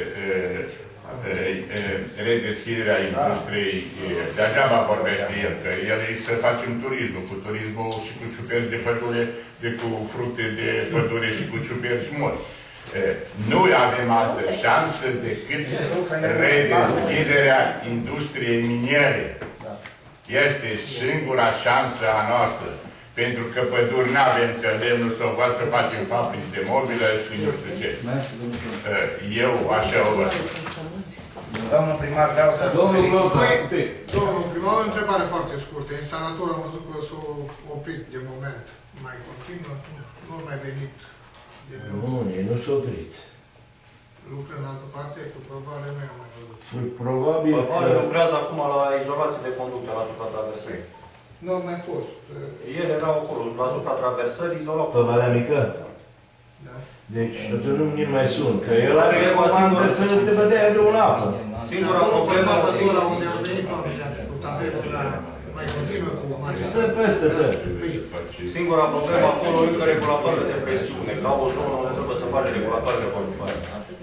redeschiderea industriei. Degeaba vorbește el, că el e să facem turismul, cu turismul și cu ciuperci de pădure, de cu fructe de pădure și cu ciuperci mult. Nu avem altă șansă decât redeschiderea industriei miniere. Este singura șansă a noastră. Pentru că păduri nu avem, că lemnul să o să facem fabrici de mobilă și nu știu ce. Eu așa o văd.
Domnul primar, vreau să...
Domnul
Domnul primar, o întrebare foarte scurtă. Instalatorul am văzut că s-a oprit de moment. Mai continuă? Nu a mai venit?
Nu, ei nu s-a oprit.
Lucră în altă parte? Cu probabil nu i-am mai văzut.
Probabil
că... lucrează acum la izolație de conducte la supratraversării.
Nu am mai fost.
El era acolo, la supratraversării, izolat.
Pe Valea Mică?
Da.
Deci, atunci nu mi mai sun, că el are comandă să te vedea de un apă.
Singura problemă
a fost ăla unde au venit oamenii cu tabelul la mai continuă cu magistratul.
Stă peste tot.
Singura problemă acolo e că regulatoarele de presiune, ca o zonă unde trebuie să faci regulatoarele conductoare.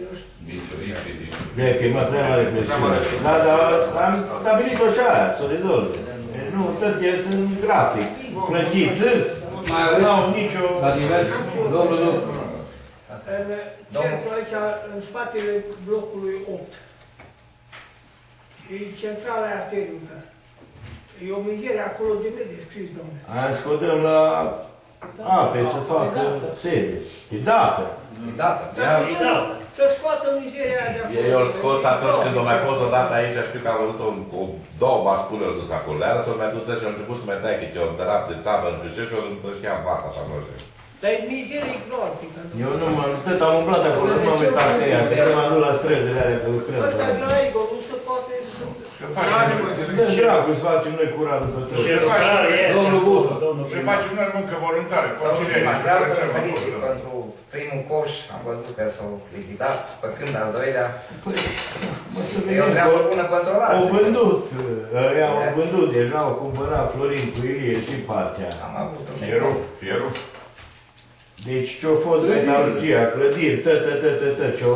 De că e mai prea mare presiune. Da, dar am stabilit-o și aia, să o rezolve. Nu, tot el sunt grafic. Plătiți,
mai au
nicio...
La divers, domnul, domnul.
În centru aici, în spatele blocului opt. E centrala aia termică. E o mizerie acolo de nedescris, domnule.
Aia scotăm la ape să facă sede. E dată.
E dată.
Să scoată mizeria aia de acolo.
Eu îl scos atunci când a mai fost odată aici, știu că am văzut o, două bascule au dus acolo. Iară s-o mai dus și au început să mai taie câte o dărap de țavă, nu știu ce, și o împrășcheam vaca sau nu știu.
Dar e mizerie groaznică.
Eu nu mă, tot am umblat acolo, nu m-am uitat pe ea, că m-am dus la străzile alea că lucrăm.
Ăsta de la Igor, nu se poate...
Dă dracu să facem noi curat după tot.
Domnul Bută.
Și facem noi muncă voluntară.
Vreau să vă felicit pentru primul coș, am văzut că s-au lichidat, pe când al doilea. E o treabă bună pentru ăla.
Au vândut, ăia au vândut, deja au cumpărat Florin cu Ilie și partea.
Am avut un
fierul, fierul.
Deci ce-a fost metalurgia, clădiri, tă, tă, tă, tă, tă, ce-au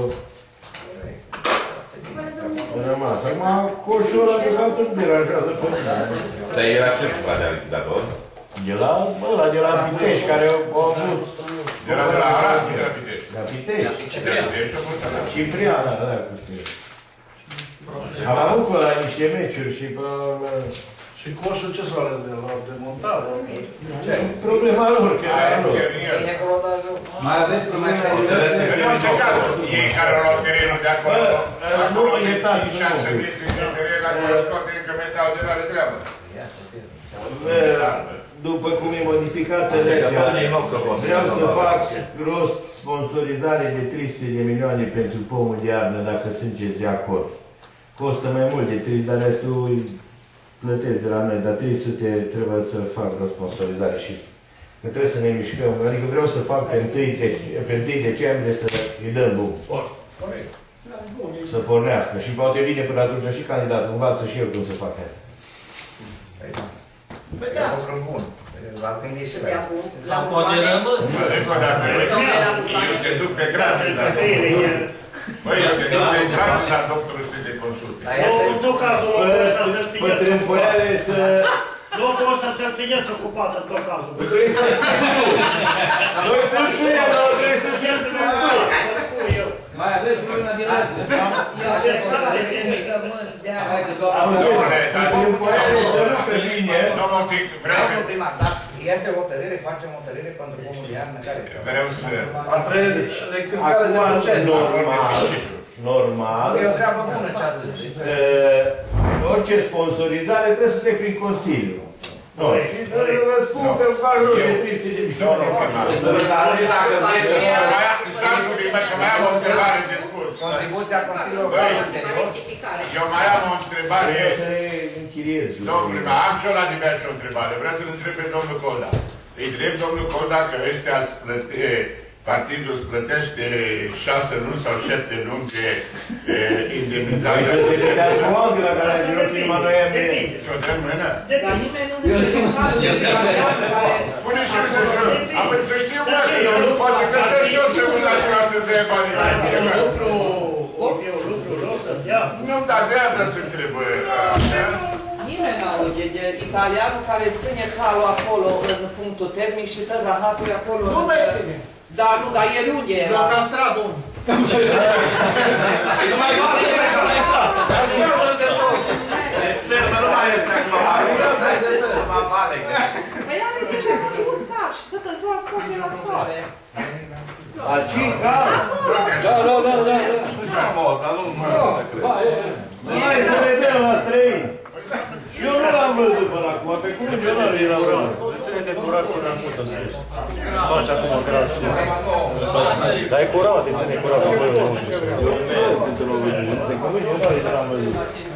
rămas. Acum coșul ăla de fapt îmi deranjează pe mine.
Dar era ce cu de lichidator?
De la ăla, de la Pitești, care au avut...
Era de la Arad, de la Pitești.
De la Pitești.
Ciprian.
Ciprian, da, cu știu. Am avut pe la niște meciuri și pe...
Și coșul ce s-o ales de la demontat?
Problema lor, că era lor.
Mai aveți probleme de
În orice caz, ei care au luat terenul de acolo, acolo
nu, iertați,
cinci șase metri de teren, acolo scoate încă metal de la treabă.
După cum e modificată legea, vreau să fac rost sponsorizare de trei sute de milioane pentru pomul de iarnă, dacă sunteți de acord. Costă mai mult de trei sute, dar restul plătesc de la noi, dar trei sute trebuie să fac o sponsorizare și că trebuie să ne mișcăm. Adică vreau să fac pe întâi decembrie să îi dăm bun. Să pornească. Și poate vine până atunci și candidatul. Învață și eu cum să fac asta.
Păi da, lucru bun. V-am gândit și la el.
Sau poate rămân.
Încă dacă eu te duc pe grație, dar băi, eu te duc pe grație, dar doctorul să te consulte.
În tot cazul, nu poți să-ți țineți
Pătrânpoiale să...
Nu poți să-ți țineți ocupat în tot cazul.
Trebuie să-l țin tu! Noi să-l ținem, dar trebuie să-l țin tu!
Mai aveți luna din azi.
Pătrânpoiale să lucre bine.
Domnul un pic, vreau să...
Primar, dar este o hotărâre, facem o hotărâre pentru pomul de iarnă care...
Vreau să...
Între electricare de procent.
Normal, normal.
E o treabă bună ce ați zis.
Orice sponsorizare trebuie să trec prin Consiliu. Noi. Și vă spun că îmi fac rog de trei sute de milioane.
Stați un pic, că mai am o întrebare de spus.
Contribuția Consiliului Local.
Eu mai am o întrebare.
Vreau să le închiriez.
Domnul primar, am și eu la diverse o întrebare. Vreau să-l întreb pe domnul Colda. Îi întreb domnul Colda că ăștia partidul îți plătește șase luni sau șapte luni de indemnizare.
Să se gândească oameni la care ați văzut firma noi am...
Și o dăm mâna?
Dar nimeni nu ne
Spune și eu să știu. Apoi să știu, mă, că eu nu poate că să și eu să văd la ceva să dea bani. Nu, dar de-aia vreau să întreb.
Nimeni n-aude de italianul care ține calul acolo în punctul termic și dă rahatul acolo.
Nu mai ține.
Da, nu, dar el unde era?
La castrat, om.
Nu mai poate că era la castrat.
Sper să nu mai este acolo.
Păi are de ce nu uța și dă-te ziua scoate la soare.
Aici, cal?
Da, da, da, da.
Nu mult, dar nu mă
Hai să vedem la străini. Eu nu l-am văzut până acum, pe cum eu nu l-am văzut.
Ține de curat până în fută sus. Îți faci acum curat sus. Dar e curat, ține curat. Eu nu știu să l-am văzut. De cum eu nu l-am văzut.